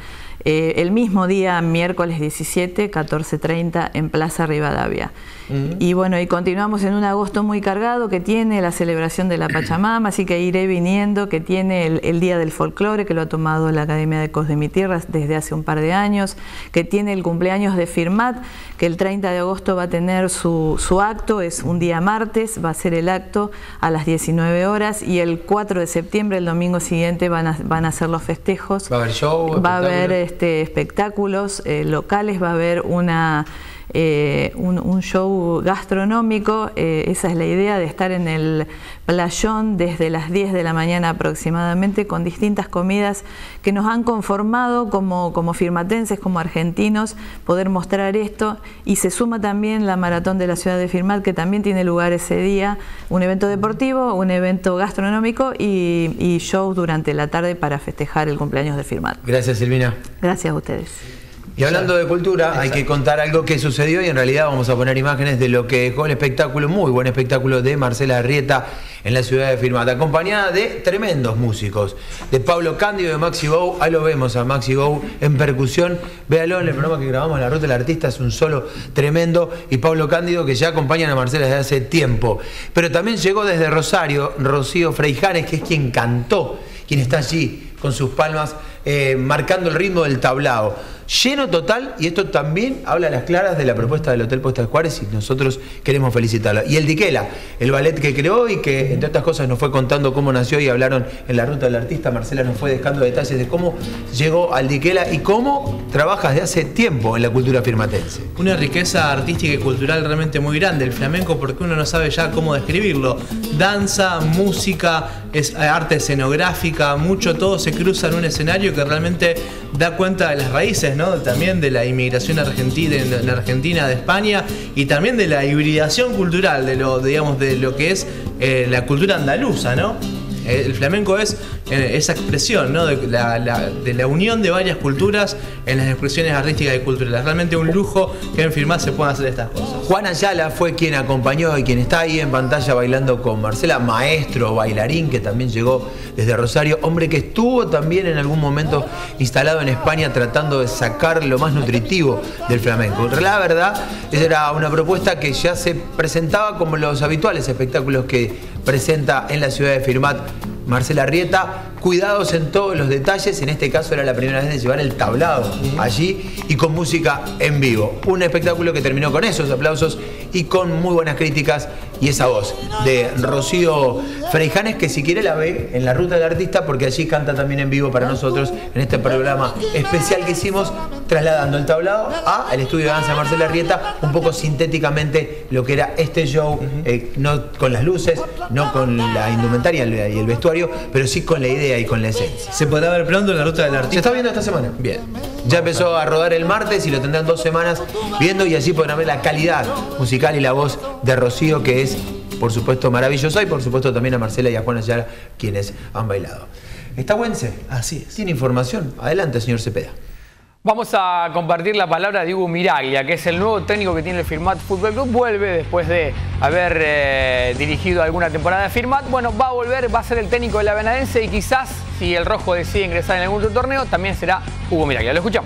eh, el mismo día, miércoles diecisiete, catorce treinta, en Plaza Rivadavia. Uh-huh. Y bueno, y continuamos en un agosto muy cargado que tiene la celebración de la Pachamama, así que iré viniendo, que tiene el, el Día del Folclore, que lo ha tomado la Academia de Ecos de mi Tierra desde hace un par de años, que tiene el cumpleaños de Firmat, que el treinta de agosto va a tener su, su acto, es un día martes, va a ser el acto a las diecinueve horas, y el cuatro de septiembre, el domingo siguiente, van a, van a hacer los festejos. Va a haber show, va a haber este, espectáculos eh, locales, va a haber una... Eh, un, un show gastronómico, eh, esa es la idea de estar en el playón desde las diez de la mañana aproximadamente, con distintas comidas que nos han conformado como, como firmatenses, como argentinos, poder mostrar esto. Y se suma también la Maratón de la Ciudad de Firmat, que también tiene lugar ese día, un evento deportivo, un evento gastronómico y, y shows durante la tarde para festejar el cumpleaños de Firmat. Gracias, Silvina. Gracias a ustedes. Y hablando de cultura, exacto, hay que contar algo que sucedió y en realidad vamos a poner imágenes de lo que dejó el espectáculo, muy buen espectáculo de Marcela Arrieta en la ciudad de Firmat, acompañada de tremendos músicos, de Pablo Cándido, de Maxi Bow. Ahí lo vemos a Maxi Bow en percusión, véalo en el programa que grabamos, La Ruta del Artista, es un solo tremendo, y Pablo Cándido, que ya acompañan a Marcela desde hace tiempo. Pero también llegó desde Rosario Rocío Freijanes, que es quien cantó, quien está allí con sus palmas eh, marcando el ritmo del tablao. Lleno total, y esto también habla a las claras de la propuesta del Hotel Postal Juárez, y nosotros queremos felicitarlo. Y el Diquela, el ballet que creó y que entre otras cosas nos fue contando cómo nació, y hablaron en La Ruta del Artista. Marcela nos fue dejando detalles de cómo llegó al Diquela y cómo trabaja desde hace tiempo en la cultura firmatense. Una riqueza artística y cultural realmente muy grande el flamenco, porque uno no sabe ya cómo describirlo. Danza, música, es arte escenográfica, mucho, todo se cruza en un escenario que realmente da cuenta de las raíces, ¿no? También de la inmigración argentina, en la Argentina de España, y también de la hibridación cultural, de lo, digamos, de lo que es eh, la cultura andaluza, ¿no? El flamenco es eh, esa expresión, ¿no? de, la, la, de la unión de varias culturas en las expresiones artísticas y culturales. Realmente un lujo que en Firmat se puedan hacer estas cosas. Juan Ayala fue quien acompañó y quien está ahí en pantalla bailando con Marcela, maestro bailarín que también llegó desde Rosario, hombre que estuvo también en algún momento instalado en España tratando de sacar lo más nutritivo del flamenco. La verdad, esa era una propuesta que ya se presentaba como los habituales espectáculos que presenta en la ciudad de Firmat Marcela Arrieta, cuidados en todos los detalles. En este caso era la primera vez de llevar el tablado allí y con música en vivo. Un espectáculo que terminó con esos aplausos y con muy buenas críticas, y esa voz de Rocío Freijanes, que si quiere la ve en La Ruta del Artista, porque allí canta también en vivo para nosotros en este programa especial que hicimos, trasladando el tablado al estudio de danza de Marcela Arrieta, un poco sintéticamente lo que era este show, eh, no con las luces, no con la indumentaria y el vestuario, pero sí con la idea y con la esencia. ¿Se podrá ver pronto en La Ruta del Artista? Se está viendo esta semana. Bien. Ya empezó a rodar el martes y lo tendrán dos semanas viendo, y así podrán ver la calidad musical y la voz de Rocío, que es, por supuesto, maravillosa, y por supuesto también a Marcela y a Juan Ayala, quienes han bailado. ¿Está Güense? Así es. ¿Tiene información? Adelante, señor Cepeda. Vamos a compartir la palabra de Hugo Miraglia, que es el nuevo técnico que tiene el Firmat Fútbol Club. Vuelve después de haber eh, dirigido alguna temporada de Firmat. Bueno, va a volver, va a ser el técnico de la Benadense, y quizás, si el rojo decide ingresar en algún otro torneo, también será Hugo Miraglia. Lo escuchamos.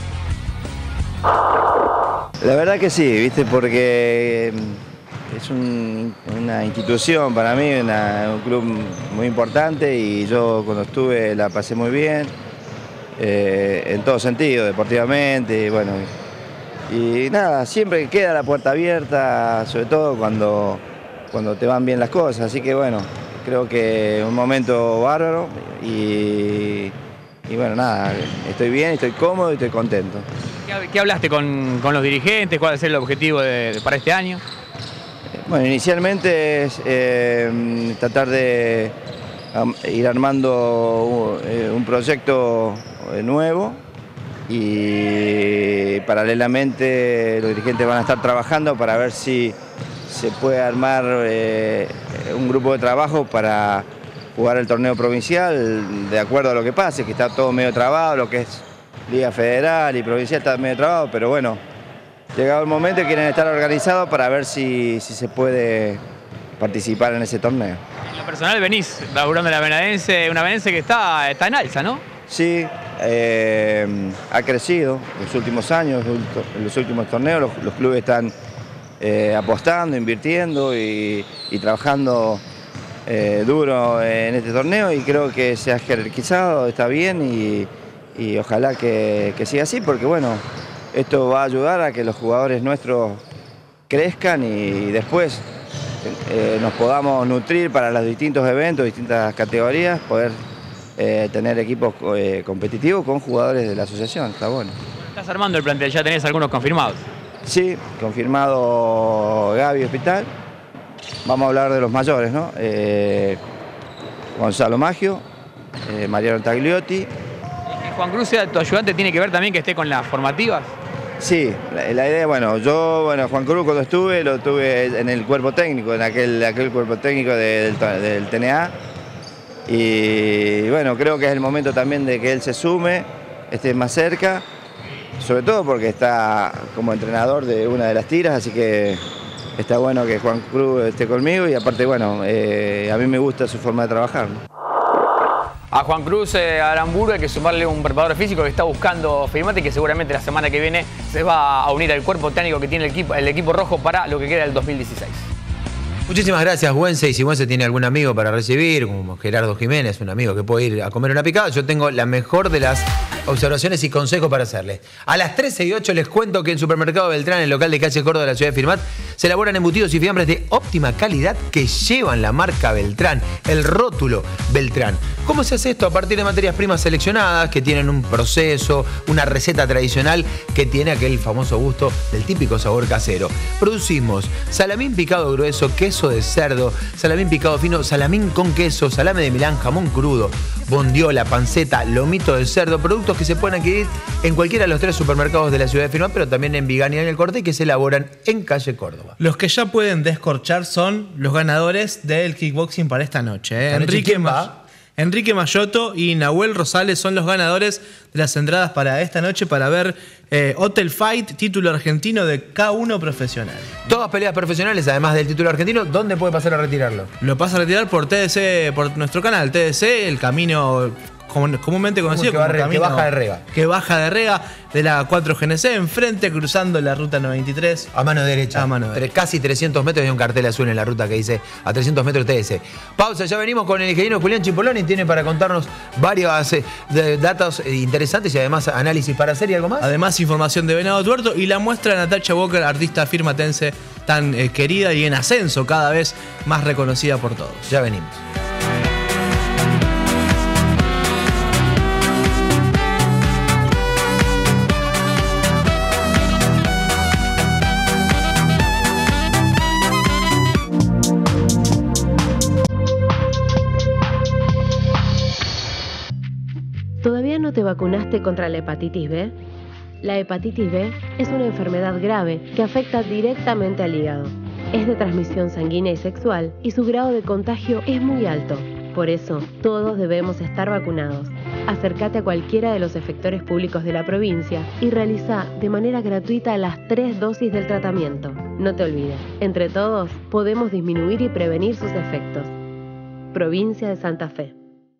La verdad que sí, ¿viste? Porque es un, una institución para mí, una, un club muy importante, y yo cuando estuve la pasé muy bien. Eh, en todo sentido, deportivamente, y bueno, y nada, siempre queda la puerta abierta, sobre todo cuando, cuando te van bien las cosas, así que bueno, creo que un momento bárbaro, y, y bueno, nada, estoy bien, estoy cómodo y estoy contento. ¿Qué, qué hablaste con, con los dirigentes? ¿Cuál va a ser el objetivo de, de, para este año? Bueno, inicialmente es eh, tratar de ir armando un, un proyecto nuevo, y paralelamente los dirigentes van a estar trabajando para ver si se puede armar eh, un grupo de trabajo para jugar el torneo provincial, de acuerdo a lo que pase, que está todo medio trabado, lo que es Liga Federal y Provincial está medio trabado, pero bueno, llegado el momento quieren estar organizados para ver si, si se puede participar en ese torneo. En lo personal venís laburando en la Benadense, una Benadense que está, está en alza, ¿no? Sí, eh, ha crecido en los últimos años, en los últimos torneos, los, los clubes están eh, apostando, invirtiendo y, y trabajando eh, duro en este torneo y creo que se ha jerarquizado, está bien y, y ojalá que, que siga así porque bueno, esto va a ayudar a que los jugadores nuestros crezcan y después eh, nos podamos nutrir para los distintos eventos, distintas categorías, poder eh, tener equipos eh, competitivos con jugadores de la asociación, está bueno. ¿Estás armando el plantel? ¿Ya tenés algunos confirmados? Sí, confirmado Gaby Hospital. Vamos a hablar de los mayores, ¿no? Eh, Gonzalo Maggio, eh, Mariano Tagliotti. Juan Cruz, tu ayudante, tiene que ver también que esté con las formativas. Sí, la, la idea, bueno, yo, bueno, Juan Cruz cuando estuve, lo tuve en el cuerpo técnico, en aquel, aquel cuerpo técnico del, del T N A. Y bueno, creo que es el momento también de que él se sume, esté más cerca, sobre todo porque está como entrenador de una de las tiras, así que está bueno que Juan Cruz esté conmigo y aparte, bueno, eh, a mí me gusta su forma de trabajar, ¿no? A Juan Cruz eh, Aramburu hay que sumarle un preparador físico que está buscando Firmat y que seguramente la semana que viene se va a unir al cuerpo técnico que tiene el equipo, el equipo rojo para lo que queda del dos mil dieciséis. Muchísimas gracias, Güense. Y si Güense tiene algún amigo para recibir, como Gerardo Jiménez, un amigo que puede ir a comer una picada, yo tengo la mejor de las observaciones y consejos para hacerles. A las trece y ocho les cuento que en Supermercado Beltrán, el local de calle Córdoba de la ciudad de Firmat, se elaboran embutidos y fiambres de óptima calidad que llevan la marca Beltrán, el rótulo Beltrán. ¿Cómo se hace esto? A partir de materias primas seleccionadas que tienen un proceso, una receta tradicional que tiene aquel famoso gusto del típico sabor casero. Producimos salamín picado grueso, queso de cerdo, salamín picado fino, salamín con queso, salame de Milán, jamón crudo, bondiola, panceta, lomito de cerdo, productos que se pueden adquirir en cualquiera de los tres supermercados de la ciudad de Firmat, pero también en Vigani y en El Corte, y que se elaboran en calle Córdoba. Los que ya pueden descorchar son los ganadores del kickboxing para esta noche. ¿eh? Esta noche, Enrique, ¿quién va? Enrique Mayoto y Nahuel Rosales son los ganadores de las entradas para esta noche para ver eh, Hotel Fight, título argentino de K uno profesional. Todas peleas profesionales, además del título argentino. ¿Dónde puede pasar a retirarlo? Lo pasa a retirar por T D C, por nuestro canal T D C, el camino comúnmente conocido que como barre, camino que baja de Rega. Que baja de Rega de la cuatro G N C, enfrente cruzando la ruta noventa y tres. A mano derecha. A mano derecha. Casi trescientos metros y un cartel azul en la ruta que dice a trescientos metros T S. Pausa, ya venimos con el ingeniero Julián Chipoloni. Tiene para contarnos varios eh, datos interesantes y además análisis para hacer y algo más. Además, información de Venado Tuerto y la muestra de Natacha Walker, artista firmatense tan eh, querida y en ascenso, cada vez más reconocida por todos. Ya venimos. ¿Todavía no te vacunaste contra la hepatitis B? La hepatitis B es una enfermedad grave que afecta directamente al hígado. Es de transmisión sanguínea y sexual y su grado de contagio es muy alto. Por eso, todos debemos estar vacunados. Acércate a cualquiera de los efectores públicos de la provincia y realiza de manera gratuita las tres dosis del tratamiento. No te olvides, entre todos podemos disminuir y prevenir sus efectos. Provincia de Santa Fe.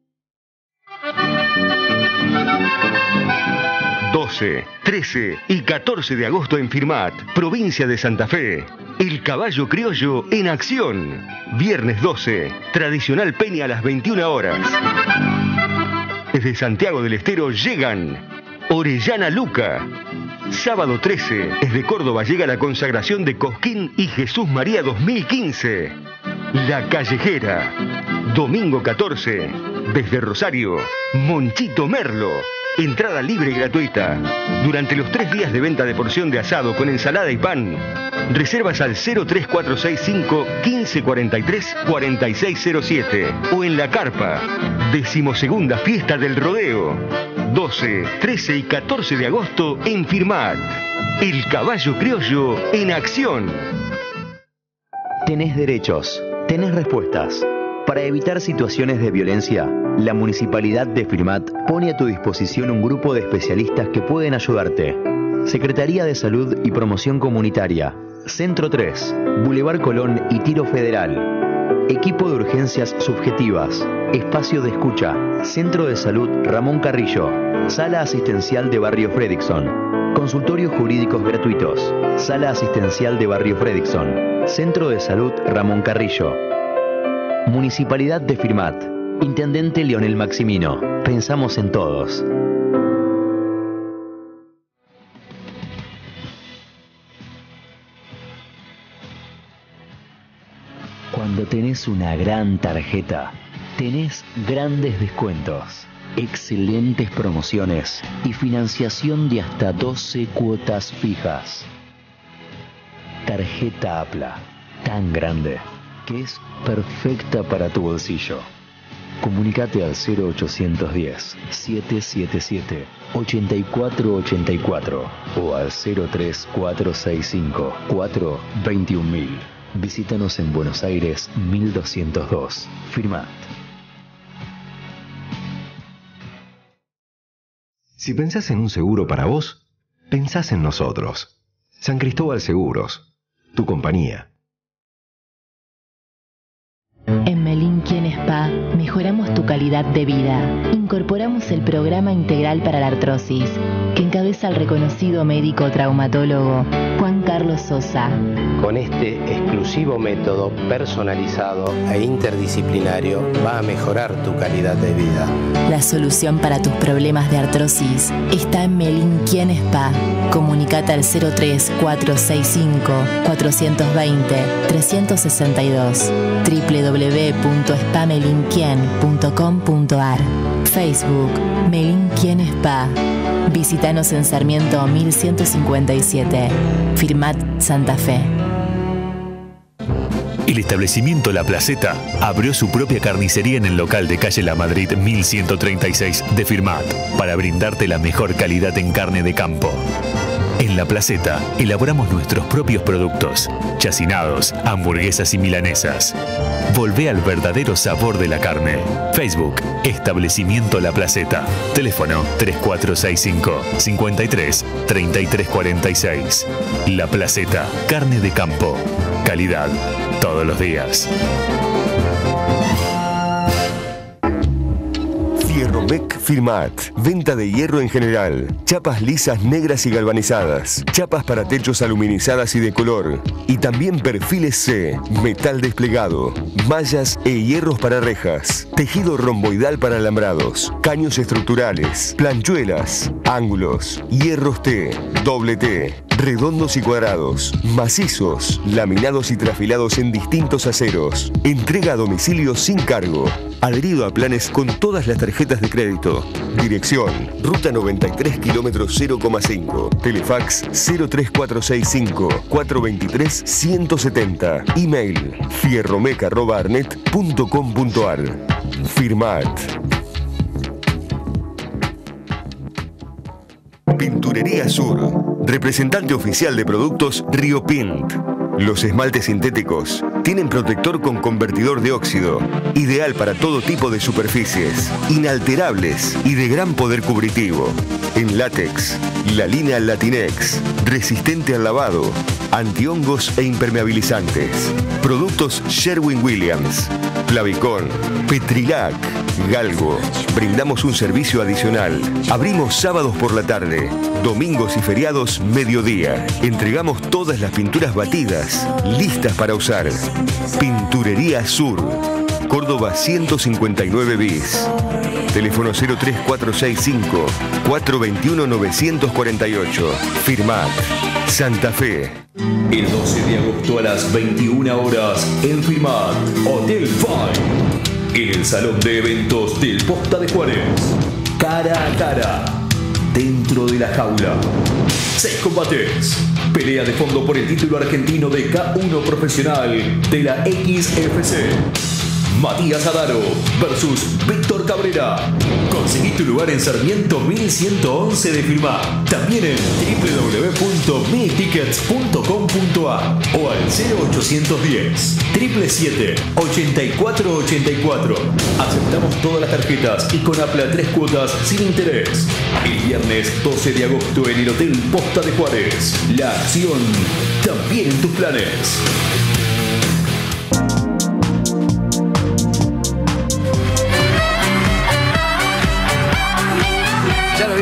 doce, trece y catorce de agosto en Firmat, provincia de Santa Fe. El caballo criollo en acción. Viernes doce, tradicional peña a las veintiuna horas. Desde Santiago del Estero llegan Orellana Luca. Sábado trece, desde Córdoba llega la consagración de Cosquín y Jesús María dos mil quince. La Callejera. Domingo catorce, desde Rosario, Monchito Merlo. Entrada libre y gratuita. Durante los tres días de venta de porción de asado con ensalada y pan. Reservas al cero tres cuatro seis cinco, quince cuarenta y tres, cuarenta y seis cero siete o en la carpa. Decimosegunda fiesta del rodeo. doce, trece y catorce de agosto en Firmat. El caballo criollo en acción. Tenés derechos, tenés respuestas. Para evitar situaciones de violencia, la Municipalidad de Firmat pone a tu disposición un grupo de especialistas que pueden ayudarte. Secretaría de Salud y Promoción Comunitaria, Centro tres, Boulevard Colón y Tiro Federal. Equipo de urgencias subjetivas. Espacio de escucha. Centro de Salud Ramón Carrillo. Sala asistencial de Barrio Fredrickson. Consultorios jurídicos gratuitos. Sala asistencial de Barrio Fredrickson. Centro de Salud Ramón Carrillo. Municipalidad de Firmat. Intendente Leonel Maximino. Pensamos en todos. Cuando tenés una gran tarjeta, tenés grandes descuentos, excelentes promociones y financiación de hasta doce cuotas fijas. Tarjeta APLA, tan grande que es perfecta para tu bolsillo. Comunicate al cero ochocientos diez, setecientos setenta y siete, ochenta y cuatro ochenta y cuatro o al cero tres cuatro seis cinco, cuatro veintiún mil. Visítanos en Buenos Aires mil doscientos dos. Firmat. Si pensás en un seguro para vos, pensás en nosotros. San Cristóbal Seguros, tu compañía. En Melinquien Spa mejoramos tu calidad de vida. Incorporamos el programa integral para la artrosis, que encabeza el reconocido médico traumatólogo Juan Carlos Sosa. Con este exclusivo método personalizado e interdisciplinario va a mejorar tu calidad de vida. La solución para tus problemas de artrosis está en Melinquien Spa. Comunicate al cero tres cuatro seis cinco, cuatro dos cero, tres seis dos, w w w punto spa melinquien punto com punto a r. Facebook Melinquien Spa. Visítanos en Sarmiento mil ciento cincuenta y siete. Firmat Santa Fe. El establecimiento La Placeta abrió su propia carnicería en el local de calle La Madrid mil ciento treinta y seis de Firmat para brindarte la mejor calidad en carne de campo. En La Placeta elaboramos nuestros propios productos, chacinados, hamburguesas y milanesas. Volvé al verdadero sabor de la carne. Facebook, Establecimiento La Placeta. Teléfono tres cuatro seis cinco, cinco tres, tres tres cuatro seis. La Placeta, carne de campo. Calidad, todos los días. Fierromec Firmat. Venta de hierro en general. Chapas lisas, negras y galvanizadas. Chapas para techos aluminizadas y de color. Y también perfiles C, metal desplegado. Mallas e hierros para rejas. Tejido romboidal para alambrados. Caños estructurales. Planchuelas. Ángulos. Hierros T. Doble T. Redondos y cuadrados. Macizos. Laminados y trafilados en distintos aceros. Entrega a domicilio sin cargo. Adherido a planes con todas las tarjetas de crédito. Dirección, Ruta noventa y tres, kilómetros cero coma cinco. Telefax cero tres cuatro seis cinco, cuatro dos tres, uno siete cero. Email, fierromec arroba arnet punto com punto a r. Firmat. Pinturería Sur. Representante oficial de productos Río Pint. Los esmaltes sintéticos tienen protector con convertidor de óxido, ideal para todo tipo de superficies, inalterables y de gran poder cubritivo. En látex, la línea Latinex, resistente al lavado, antihongos e impermeabilizantes. Productos Sherwin-Williams, Plavicon, Petrilac, Galgo. Brindamos un servicio adicional. Abrimos sábados por la tarde, domingos y feriados mediodía. Entregamos todas las pinturas batidas, listas para usar. Pinturería Sur, Córdoba ciento cincuenta y nueve bis. Teléfono cero tres cuatro seis cinco, cuatro dos uno, nueve cuatro ocho. Firmat. Santa Fe. El doce de agosto a las veintiuna horas en Firmat, Hotel Five, en el Salón de Eventos del Posta de Juárez. Cara a cara, dentro de la jaula. Seis combates. Pelea de fondo por el título argentino de K uno profesional de la X F C. Matías Adaro versus Víctor Cabrera. Conseguí tu lugar en Sarmiento mil ciento once de Firmat. También en w w w punto minitickets punto com punto a r o al cero ochocientos diez, siete siete siete, ochenta y cuatro ochenta y cuatro. Aceptamos todas las tarjetas y con Apla tres cuotas sin interés. El viernes doce de agosto en el Hotel Posta de Juárez. La acción también en tus planes.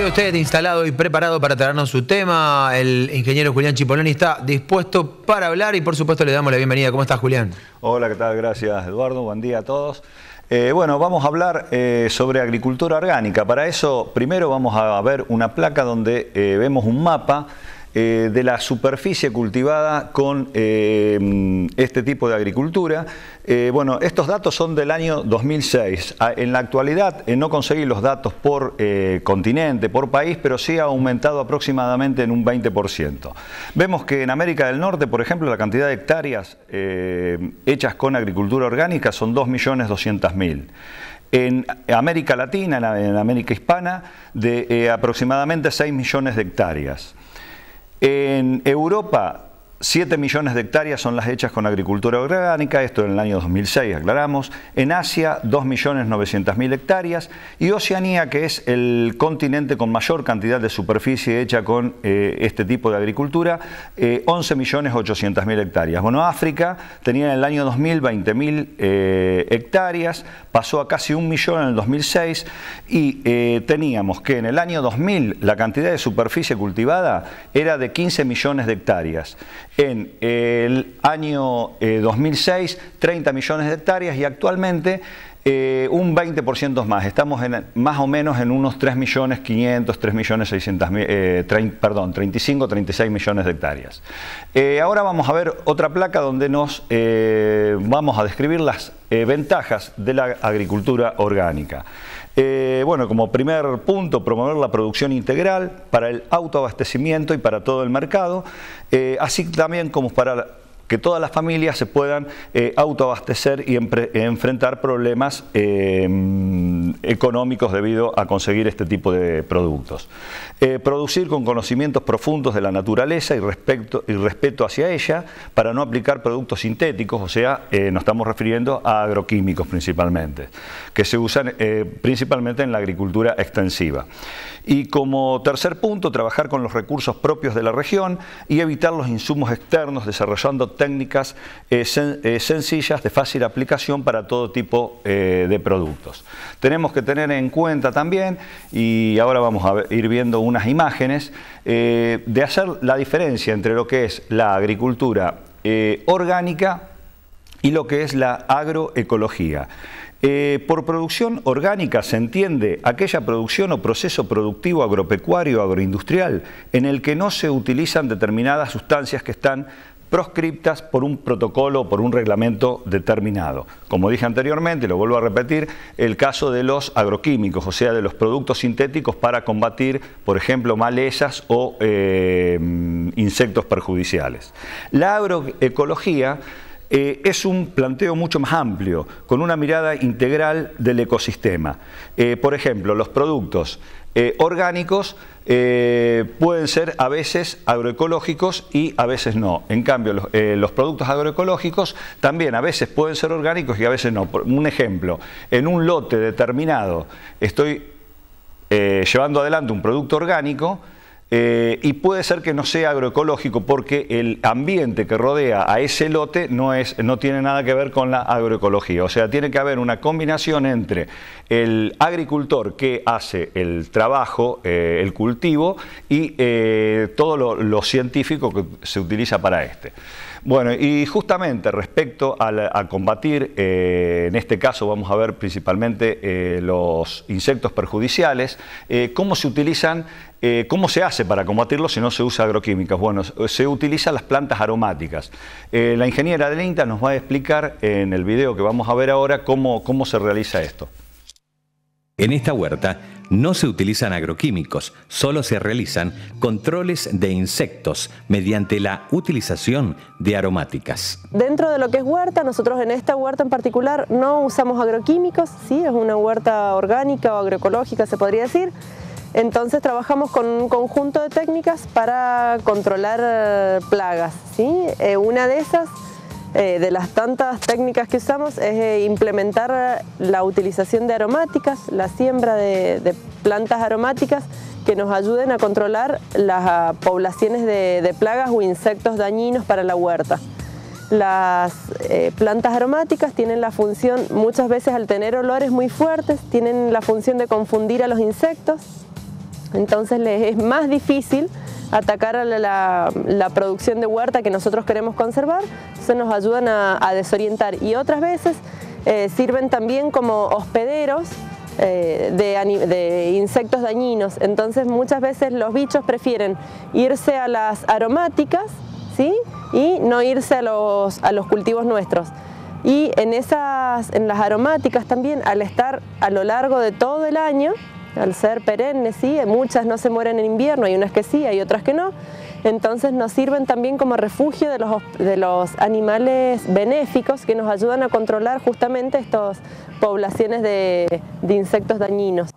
usted instalado y preparado para traernos su tema. El ingeniero Julián Chipoloni está dispuesto para hablar y por supuesto le damos la bienvenida. ¿Cómo estás, Julián? Hola, ¿qué tal? Gracias, Eduardo. Buen día a todos. Eh, bueno, vamos a hablar eh, sobre agricultura orgánica. Para eso, primero vamos a ver una placa donde eh, vemos un mapa eh, de la superficie cultivada con eh, este tipo de agricultura. Eh, bueno, estos datos son del año dos mil seis. En la actualidad eh, no conseguí los datos por eh, continente, por país, pero sí ha aumentado aproximadamente en un veinte por ciento. Vemos que en América del Norte, por ejemplo, la cantidad de hectáreas eh, hechas con agricultura orgánica son dos millones doscientos mil. En América Latina, en América Hispana, de eh, aproximadamente seis millones de hectáreas. En Europa, siete millones de hectáreas son las hechas con agricultura orgánica, esto en el año dos mil seis, aclaramos. En Asia, dos millones novecientos mil hectáreas. Y Oceanía, que es el continente con mayor cantidad de superficie hecha con eh, este tipo de agricultura, eh, once millones ochocientos mil hectáreas. Bueno, África tenía en el año dos mil veinte mil eh, hectáreas, pasó a casi un millón en el dos mil seis y eh, teníamos que en el año dos mil la cantidad de superficie cultivada era de quince millones de hectáreas. En el año eh, dos mil seis, treinta millones de hectáreas y actualmente eh, un veinte por ciento más. Estamos en, más o menos en unos tres millones quinientos, tres millones seiscientos mil, eh, perdón, treinta y cinco, treinta y seis millones de hectáreas. Eh, ahora vamos a ver otra placa donde nos eh, vamos a describir las eh, ventajas de la agricultura orgánica. Eh, bueno, como primer punto, promover la producción integral para el autoabastecimiento y para todo el mercado, eh, así también como para que todas las familias se puedan eh, autoabastecer y enfrentar problemas eh, económicos debido a conseguir este tipo de productos. Eh, producir con conocimientos profundos de la naturaleza y, respecto, y respeto hacia ella para no aplicar productos sintéticos, o sea, eh, nos estamos refiriendo a agroquímicos principalmente, que se usan eh, principalmente en la agricultura extensiva. Y como tercer punto, trabajar con los recursos propios de la región y evitar los insumos externos, desarrollando técnicas eh, sen, eh, sencillas de fácil aplicación para todo tipo eh, de productos. Tenemos que tener en cuenta también, y ahora vamos a ver, ir viendo unas imágenes, eh, de hacer la diferencia entre lo que es la agricultura eh, orgánica y lo que es la agroecología. Eh, por producción orgánica se entiende aquella producción o proceso productivo agropecuario o agroindustrial en el que no se utilizan determinadas sustancias que están proscriptas por un protocolo o por un reglamento determinado. Como dije anteriormente, lo vuelvo a repetir, el caso de los agroquímicos, o sea, de los productos sintéticos para combatir, por ejemplo, malezas o eh, insectos perjudiciales. La agroecología Eh, es un planteo mucho más amplio, con una mirada integral del ecosistema. Eh, por ejemplo, los productos eh, orgánicos eh, pueden ser a veces agroecológicos y a veces no. En cambio, los, eh, los productos agroecológicos también a veces pueden ser orgánicos y a veces no. Por un ejemplo, en un lote determinado estoy eh, llevando adelante un producto orgánico, Eh, y puede ser que no sea agroecológico porque el ambiente que rodea a ese lote no, es, no tiene nada que ver con la agroecología. O sea, tiene que haber una combinación entre el agricultor que hace el trabajo, eh, el cultivo y eh, todo lo, lo científico que se utiliza para este. Bueno, y justamente respecto a, la, a combatir, eh, en este caso vamos a ver principalmente eh, los insectos perjudiciales, eh, cómo se utilizan, eh, cómo se hace para combatirlos si no se usa agroquímicos. Bueno, se utilizan las plantas aromáticas. Eh, la ingeniera del INTA nos va a explicar en el video que vamos a ver ahora cómo, cómo se realiza esto. En esta huerta no se utilizan agroquímicos, solo se realizan controles de insectos mediante la utilización de aromáticas. Dentro de lo que es huerta, nosotros en esta huerta en particular no usamos agroquímicos, ¿sí? Es una huerta orgánica o agroecológica, se podría decir. Entonces trabajamos con un conjunto de técnicas para controlar plagas, ¿sí? Eh, una de esas, Eh, de las tantas técnicas que usamos, es eh, implementar la utilización de aromáticas, la siembra de, de plantas aromáticas que nos ayuden a controlar las uh, poblaciones de, de plagas o insectos dañinos para la huerta. Las eh, plantas aromáticas tienen la función, muchas veces al tener olores muy fuertes, tienen la función de confundir a los insectos entonces les es más difícil atacar a la, la, la producción de huerta que nosotros queremos conservar, entonces nos ayudan a, a desorientar y otras veces eh, sirven también como hospederos eh, de, de insectos dañinos, entonces muchas veces los bichos prefieren irse a las aromáticas, ¿sí? Y no irse a los, a los cultivos nuestros. Y en, esas, en las aromáticas también, al estar a lo largo de todo el año, al ser perennes, ¿sí? Muchas no se mueren en invierno, hay unas que sí, hay otras que no, entonces nos sirven también como refugio de los, de los animales benéficos que nos ayudan a controlar justamente estas poblaciones de, de insectos dañinos.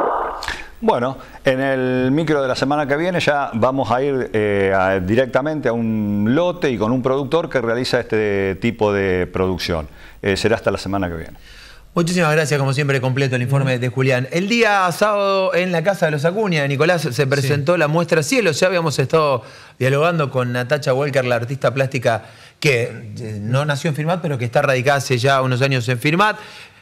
Bueno, en el micro de la semana que viene ya vamos a ir eh, a, directamente a un lote y con un productor que realiza este tipo de producción. Eh, será hasta la semana que viene. Muchísimas gracias, como siempre, completo el informe de Julián. El día sábado en la Casa de los Acuña, Nicolás, se presentó sí. la muestra Cielos. Ya habíamos estado dialogando con Natacha Walker, la artista plástica que no nació en Firmat, pero que está radicada hace ya unos años en Firmat.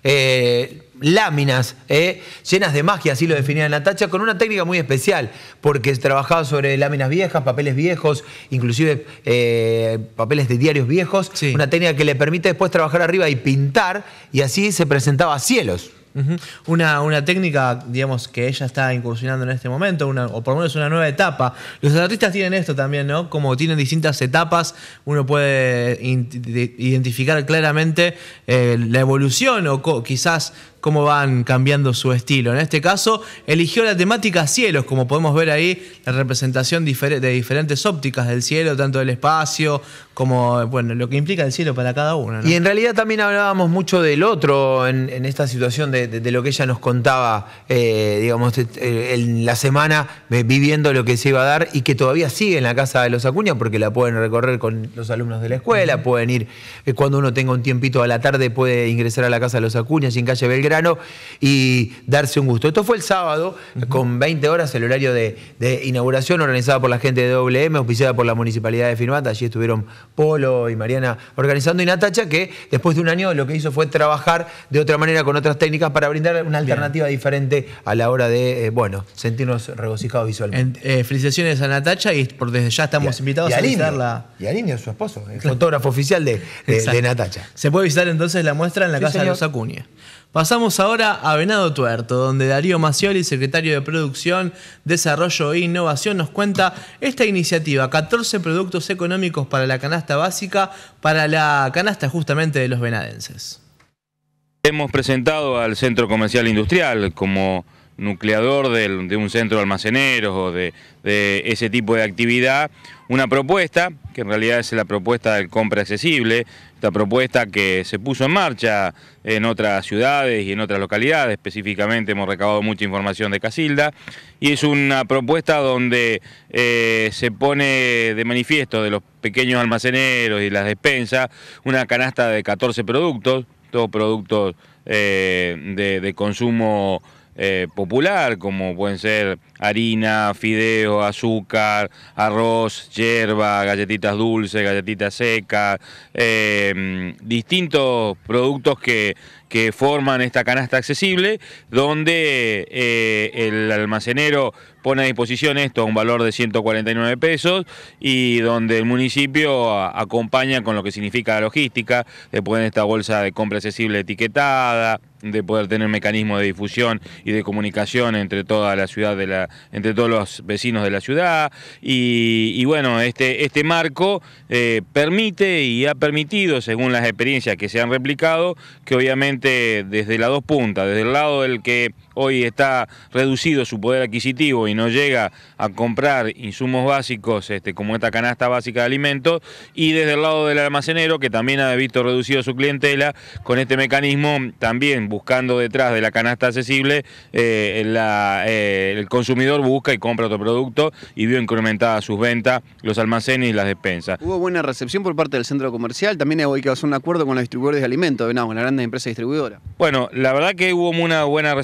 Eh, láminas eh, llenas de magia, así lo definía Natacha, con una técnica muy especial, porque trabajaba sobre láminas viejas, papeles viejos, inclusive eh, papeles de diarios viejos, sí. una técnica que le permite después trabajar arriba y pintar, y así se presentaba Cielos. Uh-huh. una, una técnica, digamos, que ella está incursionando en este momento, una, o por lo menos una nueva etapa. Los artistas tienen esto también, ¿no? Como tienen distintas etapas, uno puede identificar claramente eh, la evolución o quizás cómo van cambiando su estilo. En este caso, eligió la temática cielos, como podemos ver ahí, la representación difer de diferentes ópticas del cielo, tanto del espacio como, bueno, lo que implica el cielo para cada uno, ¿no? Y en realidad también hablábamos mucho del otro en, en esta situación de, de, de lo que ella nos contaba, eh, digamos, en la semana, eh, viviendo lo que se iba a dar y que todavía sigue en la Casa de los Acuña, porque la pueden recorrer con los alumnos de la escuela, uh-huh. pueden ir, eh, cuando uno tenga un tiempito a la tarde, puede ingresar a la Casa de los Acuña, en calle Belgrano, y darse un gusto. Esto fue el sábado, uh-huh. con veinte horas, el horario de, de inauguración, organizada por la gente de doble eme, auspiciada por la Municipalidad de Firmat. Allí estuvieron Polo y Mariana organizando, y Natacha, que después de un año lo que hizo fue trabajar de otra manera, con otras técnicas, para brindar una alternativa Bien. diferente a la hora de, eh, bueno, sentirnos regocijados visualmente. En, eh, felicitaciones a Natacha, y por desde ya estamos y a, invitados y a, a visitarla. Y a Alinio, su esposo, el claro. fotógrafo oficial de, de, de Natacha. Se puede visitar entonces la muestra en la sí, Casa señor. de los Acuña. Pasamos ahora a Venado Tuerto, donde Darío Macioli, secretario de Producción, Desarrollo e Innovación, nos cuenta esta iniciativa, catorce productos económicos para la canasta básica, para la canasta justamente de los venadenses. Hemos presentado al Centro Comercial Industrial como nucleador de, de un centro de almaceneros o de, de ese tipo de actividad, una propuesta, que en realidad es la propuesta del compra accesible, esta propuesta que se puso en marcha en otras ciudades y en otras localidades, específicamente hemos recabado mucha información de Casilda, y es una propuesta donde eh, se pone de manifiesto de los pequeños almaceneros y las despensas una canasta de catorce productos, todos productos eh, de, de consumo Eh, popular, como pueden ser harina, fideo, azúcar, arroz, yerba, galletitas dulces, galletitas secas, eh, distintos productos que, que forman esta canasta accesible, donde eh, el almacenero pone a disposición esto a un valor de ciento cuarenta y nueve pesos, y donde el municipio a, acompaña con lo que significa la logística, de poner esta bolsa de compra accesible etiquetada, de poder tener mecanismos de difusión y de comunicación entre toda la ciudad, de la, entre todos los vecinos de la ciudad, y, y bueno, este, este marco eh, permite y ha permitido, según las experiencias que se han replicado, que obviamente desde las dos puntas, desde el lado del que hoy está reducido su poder adquisitivo y no llega a comprar insumos básicos este, como esta canasta básica de alimentos, y desde el lado del almacenero, que también ha visto reducido su clientela con este mecanismo, también buscando detrás de la canasta accesible, eh, la, eh, el consumidor busca y compra otro producto, y vio incrementadas sus ventas, los almacenes y las despensas. Hubo buena recepción por parte del centro comercial, también hay que hacer un acuerdo con los distribuidores de alimentos, no, con las grandes empresas distribuidoras. Bueno, la verdad que hubo una buena recepción.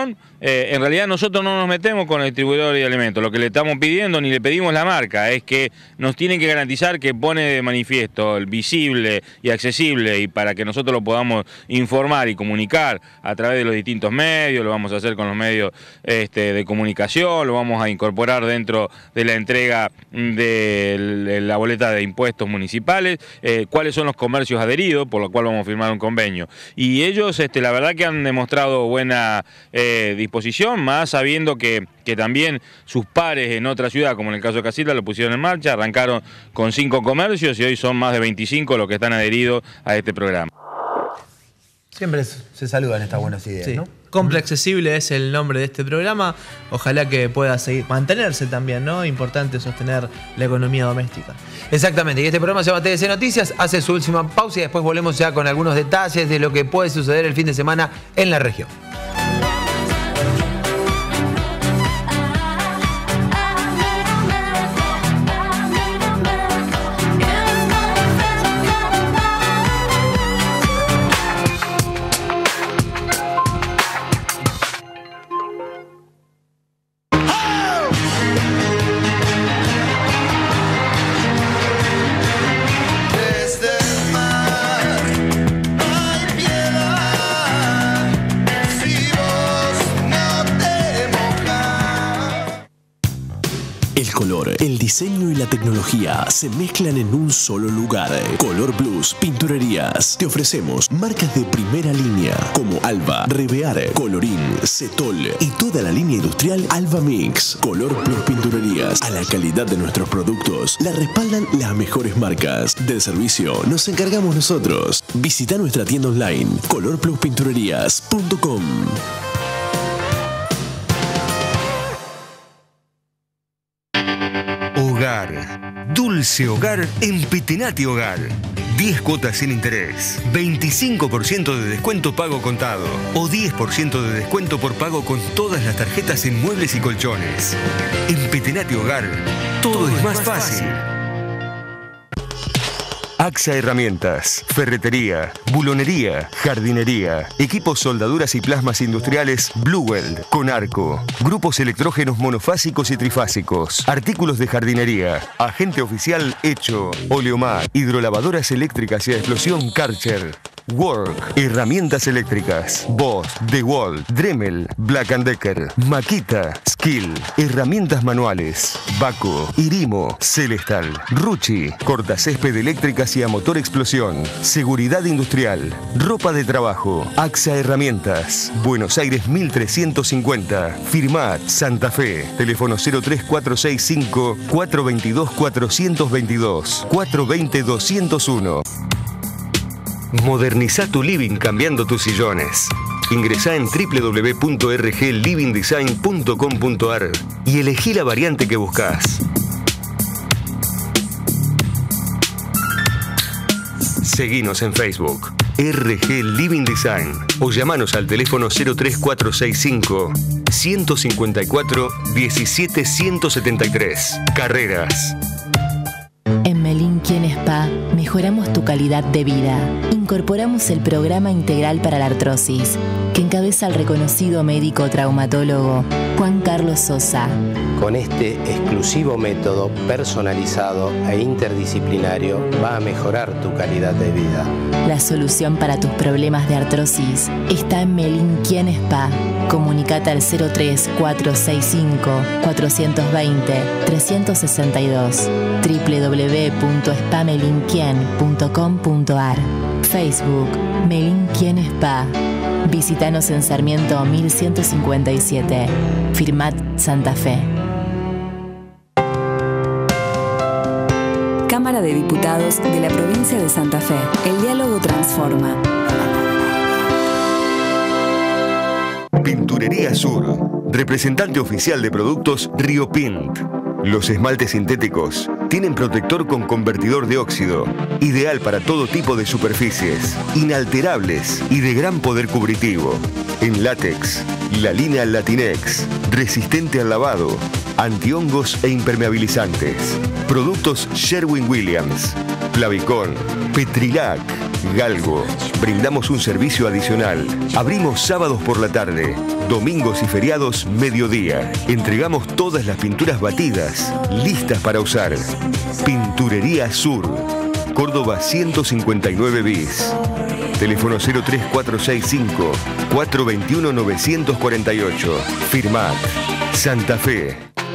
distribución, eh, en realidad nosotros no nos metemos con el distribuidor de alimentos. Lo que le estamos pidiendo, ni le pedimos la marca, es que nos tienen que garantizar que pone de manifiesto el visible y accesible, y para que nosotros lo podamos informar y comunicar a través de los distintos medios, lo vamos a hacer con los medios este, de comunicación, lo vamos a incorporar dentro de la entrega de la boleta de impuestos municipales, eh, cuáles son los comercios adheridos, por lo cual vamos a firmar un convenio. Y ellos, este, la verdad que han demostrado buena eh, disposición, más sabiendo que, que también sus pares en otra ciudad, como en el caso de Casilda, lo pusieron en marcha, arrancaron con cinco comercios y hoy son más de veinticinco los que están adheridos a este programa. Siempre se saludan estas buenas ideas, sí. ¿no? Compra Accesible es el nombre de este programa. Ojalá que pueda seguir, mantenerse también, ¿no? Importante sostener la economía doméstica. Exactamente, y este programa se llama T D C Noticias, hace su última pausa y después volvemos ya con algunos detalles de lo que puede suceder el fin de semana en la región. El diseño y la tecnología se mezclan en un solo lugar. Color Plus Pinturerías. Te ofrecemos marcas de primera línea como Alba, Revear, Colorín, Cetol y toda la línea industrial Alba Mix. Color Plus Pinturerías. A la calidad de nuestros productos la respaldan las mejores marcas. Del servicio nos encargamos nosotros. Visita nuestra tienda online color plus pinturerías punto com. Hogar. Dulce Hogar en Petinati Hogar. diez cuotas sin interés, veinticinco por ciento de descuento pago contado o diez por ciento de descuento por pago con todas las tarjetas en muebles y colchones. En Petinati Hogar, todo, todo es más fácil. AXA Herramientas, ferretería, bulonería, jardinería, equipos soldaduras y plasmas industriales Blueweld, Conarco, grupos electrógenos monofásicos y trifásicos, artículos de jardinería, agente oficial Hecho, Oleomar, hidrolavadoras eléctricas y a explosión Karcher. Work, herramientas eléctricas, Bosch, DeWalt, Dremel, Black and Decker, Makita, Skill, herramientas manuales, Baco, Irimo, Celestal, Rucci, cortacésped eléctricas y a motor explosión, seguridad industrial, ropa de trabajo, AXA Herramientas, Buenos Aires mil trescientos cincuenta, Firmat, Santa Fe, teléfono cero tres cuatro seis cinco, cuatro dos dos, cuatro dos dos, cuatro dos cero, dos cero uno. Moderniza tu living cambiando tus sillones. Ingresá en doble u doble u doble u punto r g living design punto com punto a r y elegí la variante que buscas. Seguinos en Facebook, R G Living Design, o llamanos al teléfono cero tres cuatro seis cinco, uno cinco cuatro, uno siete uno siete tres. Carreras. En Melín Quien Spa mejoramos tu calidad de vida. Incorporamos el programa integral para la artrosis, que encabeza el reconocido médico traumatólogo Juan Carlos Sosa. Con este exclusivo método personalizado e interdisciplinario va a mejorar tu calidad de vida. La solución para tus problemas de artrosis está en Melín Quien Spa. Comunicate al cero tres cuatro seis cinco, cuatro dos cero, tres seis dos, doble u doble u doble u punto spa melin quien punto com punto a r. Facebook Melín Quien Spa. Visítanos en Sarmiento mil ciento cincuenta y siete. Firmat Santa Fe. Cámara de Diputados de la Provincia de Santa Fe. El diálogo transforma. Pinturería Sur, representante oficial de productos Río Pint. Los esmaltes sintéticos tienen protector con convertidor de óxido, ideal para todo tipo de superficies, inalterables y de gran poder cubritivo. En látex, la línea Latinex, resistente al lavado, antihongos e impermeabilizantes. Productos Sherwin Williams. Flavicón, Petrilac, Galgo. Brindamos un servicio adicional. Abrimos sábados por la tarde, domingos y feriados mediodía. Entregamos todas las pinturas batidas, listas para usar. Pinturería Sur, Córdoba ciento cincuenta y nueve bis. Teléfono cero tres cuatro seis cinco, cuatro dos uno, nueve cuatro ocho. Firmat, Santa Fe.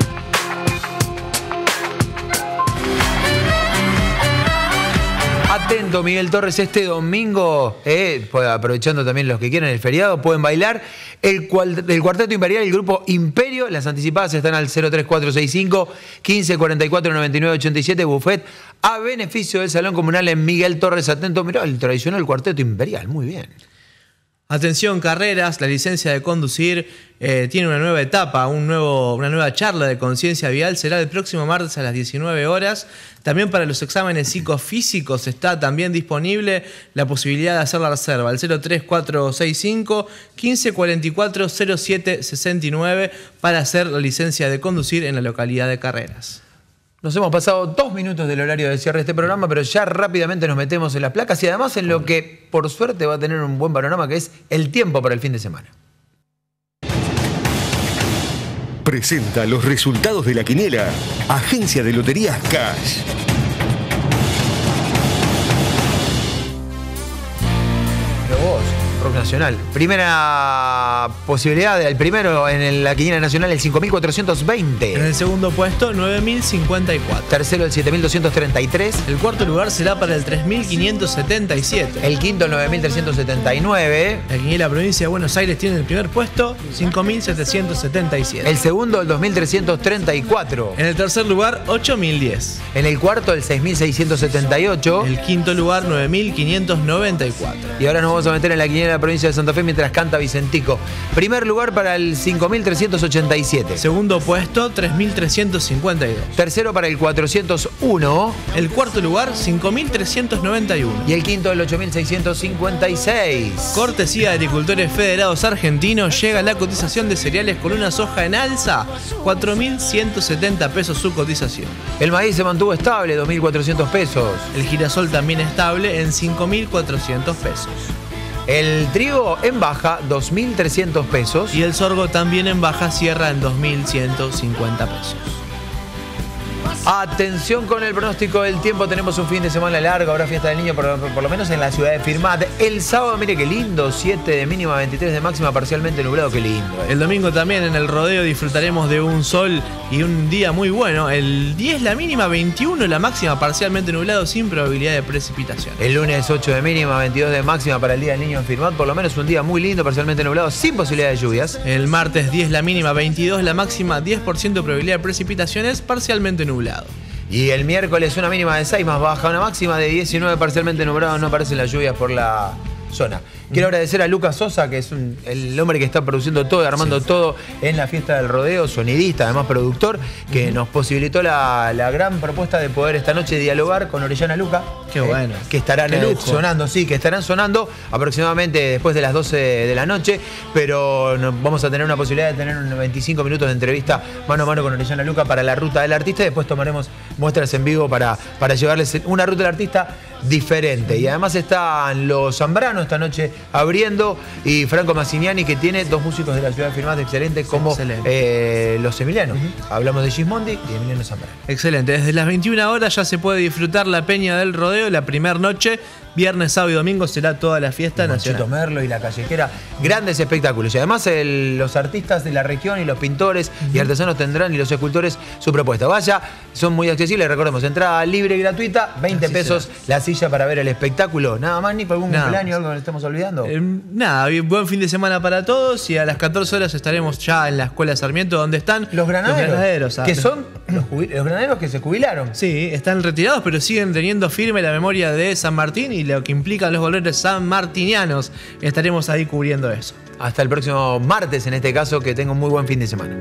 Atento, Miguel Torres, este domingo, eh, pues, aprovechando también los que quieran el feriado, pueden bailar el, cual, el Cuarteto Imperial y el Grupo Imperio. Las anticipadas están al cero tres cuatro seis cinco, quince cuarenta y cuatro, noventa y nueve ochenta y siete, buffet a beneficio del Salón Comunal en Miguel Torres. Atento, mirá, el tradicional Cuarteto Imperial, muy bien. Atención, carreras, la licencia de conducir eh, tiene una nueva etapa, un nuevo, una nueva charla de conciencia vial. Será el próximo martes a las diecinueve horas. También para los exámenes psicofísicos está también disponible la posibilidad de hacer la reserva al cero tres cuatro seis cinco, quince cuarenta y cuatro, cero siete sesenta y nueve para hacer la licencia de conducir en la localidad de Carreras. Nos hemos pasado dos minutos del horario de cierre de este programa, pero ya rápidamente nos metemos en las placas y además en lo que, por suerte, va a tener un buen panorama, que es el tiempo para el fin de semana. Presenta los resultados de la quiniela, Agencia de Loterías Cash. Pero vos, Rock Nacional. Primera posibilidad, el primero en la quiniela nacional, el cinco mil cuatrocientos veinte. En el segundo puesto, nueve mil cincuenta y cuatro. Tercero, el siete mil doscientos treinta y tres. El cuarto lugar será para el tres mil quinientos setenta y siete. El quinto, el nueve mil trescientos setenta y nueve. La quiniela provincia de Buenos Aires tiene el primer puesto, cinco mil setecientos setenta y siete. El segundo, el dos mil trescientos treinta y cuatro. En el tercer lugar, ocho mil diez. En el cuarto, el seis mil seiscientos setenta y ocho. El quinto lugar, nueve mil quinientos noventa y cuatro. Y ahora nos vamos a meter en la quiniela de la provincia de Santa Fe mientras canta Vicentico. Primer lugar para el cinco mil trescientos ochenta y siete. Segundo puesto, tres mil trescientos cincuenta y dos. Tercero para el cuatrocientos uno. El cuarto lugar, cinco mil trescientos noventa y uno. Y el quinto, el ocho mil seiscientos cincuenta y seis. Cortesía de Agricultores Federados Argentinos, llega la cotización de cereales con una soja en alza, cuatro mil ciento setenta pesos su cotización. El maíz se mantuvo estable, dos mil cuatrocientos pesos. El girasol también estable en cinco mil cuatrocientos pesos. El trigo en baja, dos mil trescientos pesos. Y el sorgo también en baja, cierra en dos mil ciento cincuenta pesos. Atención con el pronóstico del tiempo. Tenemos un fin de semana largo, habrá fiesta del niño, por, por lo menos en la ciudad de Firmat. El sábado, mire qué lindo, siete de mínima, veintitrés de máxima, parcialmente nublado, qué lindo. El domingo también en el rodeo disfrutaremos de un sol y un día muy bueno. El diez la mínima, veintiuno la máxima, parcialmente nublado, sin probabilidad de precipitación. El lunes ocho de mínima, veintidós de máxima para el día del niño en Firmat. Por lo menos un día muy lindo, parcialmente nublado, sin posibilidad de lluvias. El martes diez la mínima, veintidós la máxima, diez por ciento de probabilidad de precipitaciones, parcialmente nublado. Y el miércoles una mínima de seis más baja, una máxima de diecinueve, parcialmente nublado, no aparecen las lluvias por la zona. Quiero agradecer a Lucas Sosa, que es un, el hombre que está produciendo todo, armando sí. todo en la fiesta del rodeo, sonidista, además productor, que uh-huh. nos posibilitó la, la gran propuesta de poder esta noche dialogar con Orellana Luca. Qué bueno. Eh, que estarán eh, sonando, sí, que estarán sonando aproximadamente después de las doce de la noche, pero no, vamos a tener una posibilidad de tener unos veinticinco minutos de entrevista mano a mano con Orellana Luca para la ruta del artista y después tomaremos muestras en vivo para, para llevarles una ruta del artista diferente. Y además están los Zambrano esta noche abriendo y Franco Massiniani, que tiene dos músicos de la ciudad de Firmat excelentes como Excelente. Eh, los Emilianos. Uh-huh. Hablamos de Gismondi y Emiliano Zambrano. Excelente. Desde las veintiuna horas ya se puede disfrutar la Peña del Rodeo, la primera noche. Viernes, sábado y domingo será toda la fiesta nacional. Merlo y la Callejera, grandes espectáculos. Y además el, los artistas de la región y los pintores uh-huh. y artesanos tendrán y los escultores su propuesta. Vaya, son muy accesibles, recordemos, entrada libre y gratuita, veinte pesos la silla para ver el espectáculo. Nada más, ni por algún Nada cumpleaños, más. algo que nos estemos olvidando. Eh, nada, buen fin de semana para todos y a las catorce horas estaremos ya en la Escuela Sarmiento, donde están los granaderos. Los granaderos ah, que son los, los granaderos que se jubilaron. Sí, están retirados, pero siguen teniendo firme la memoria de San Martín y lo que implican los valores sanmartinianos. Estaremos ahí cubriendo eso. Hasta el próximo martes, en este caso, que tenga un muy buen fin de semana.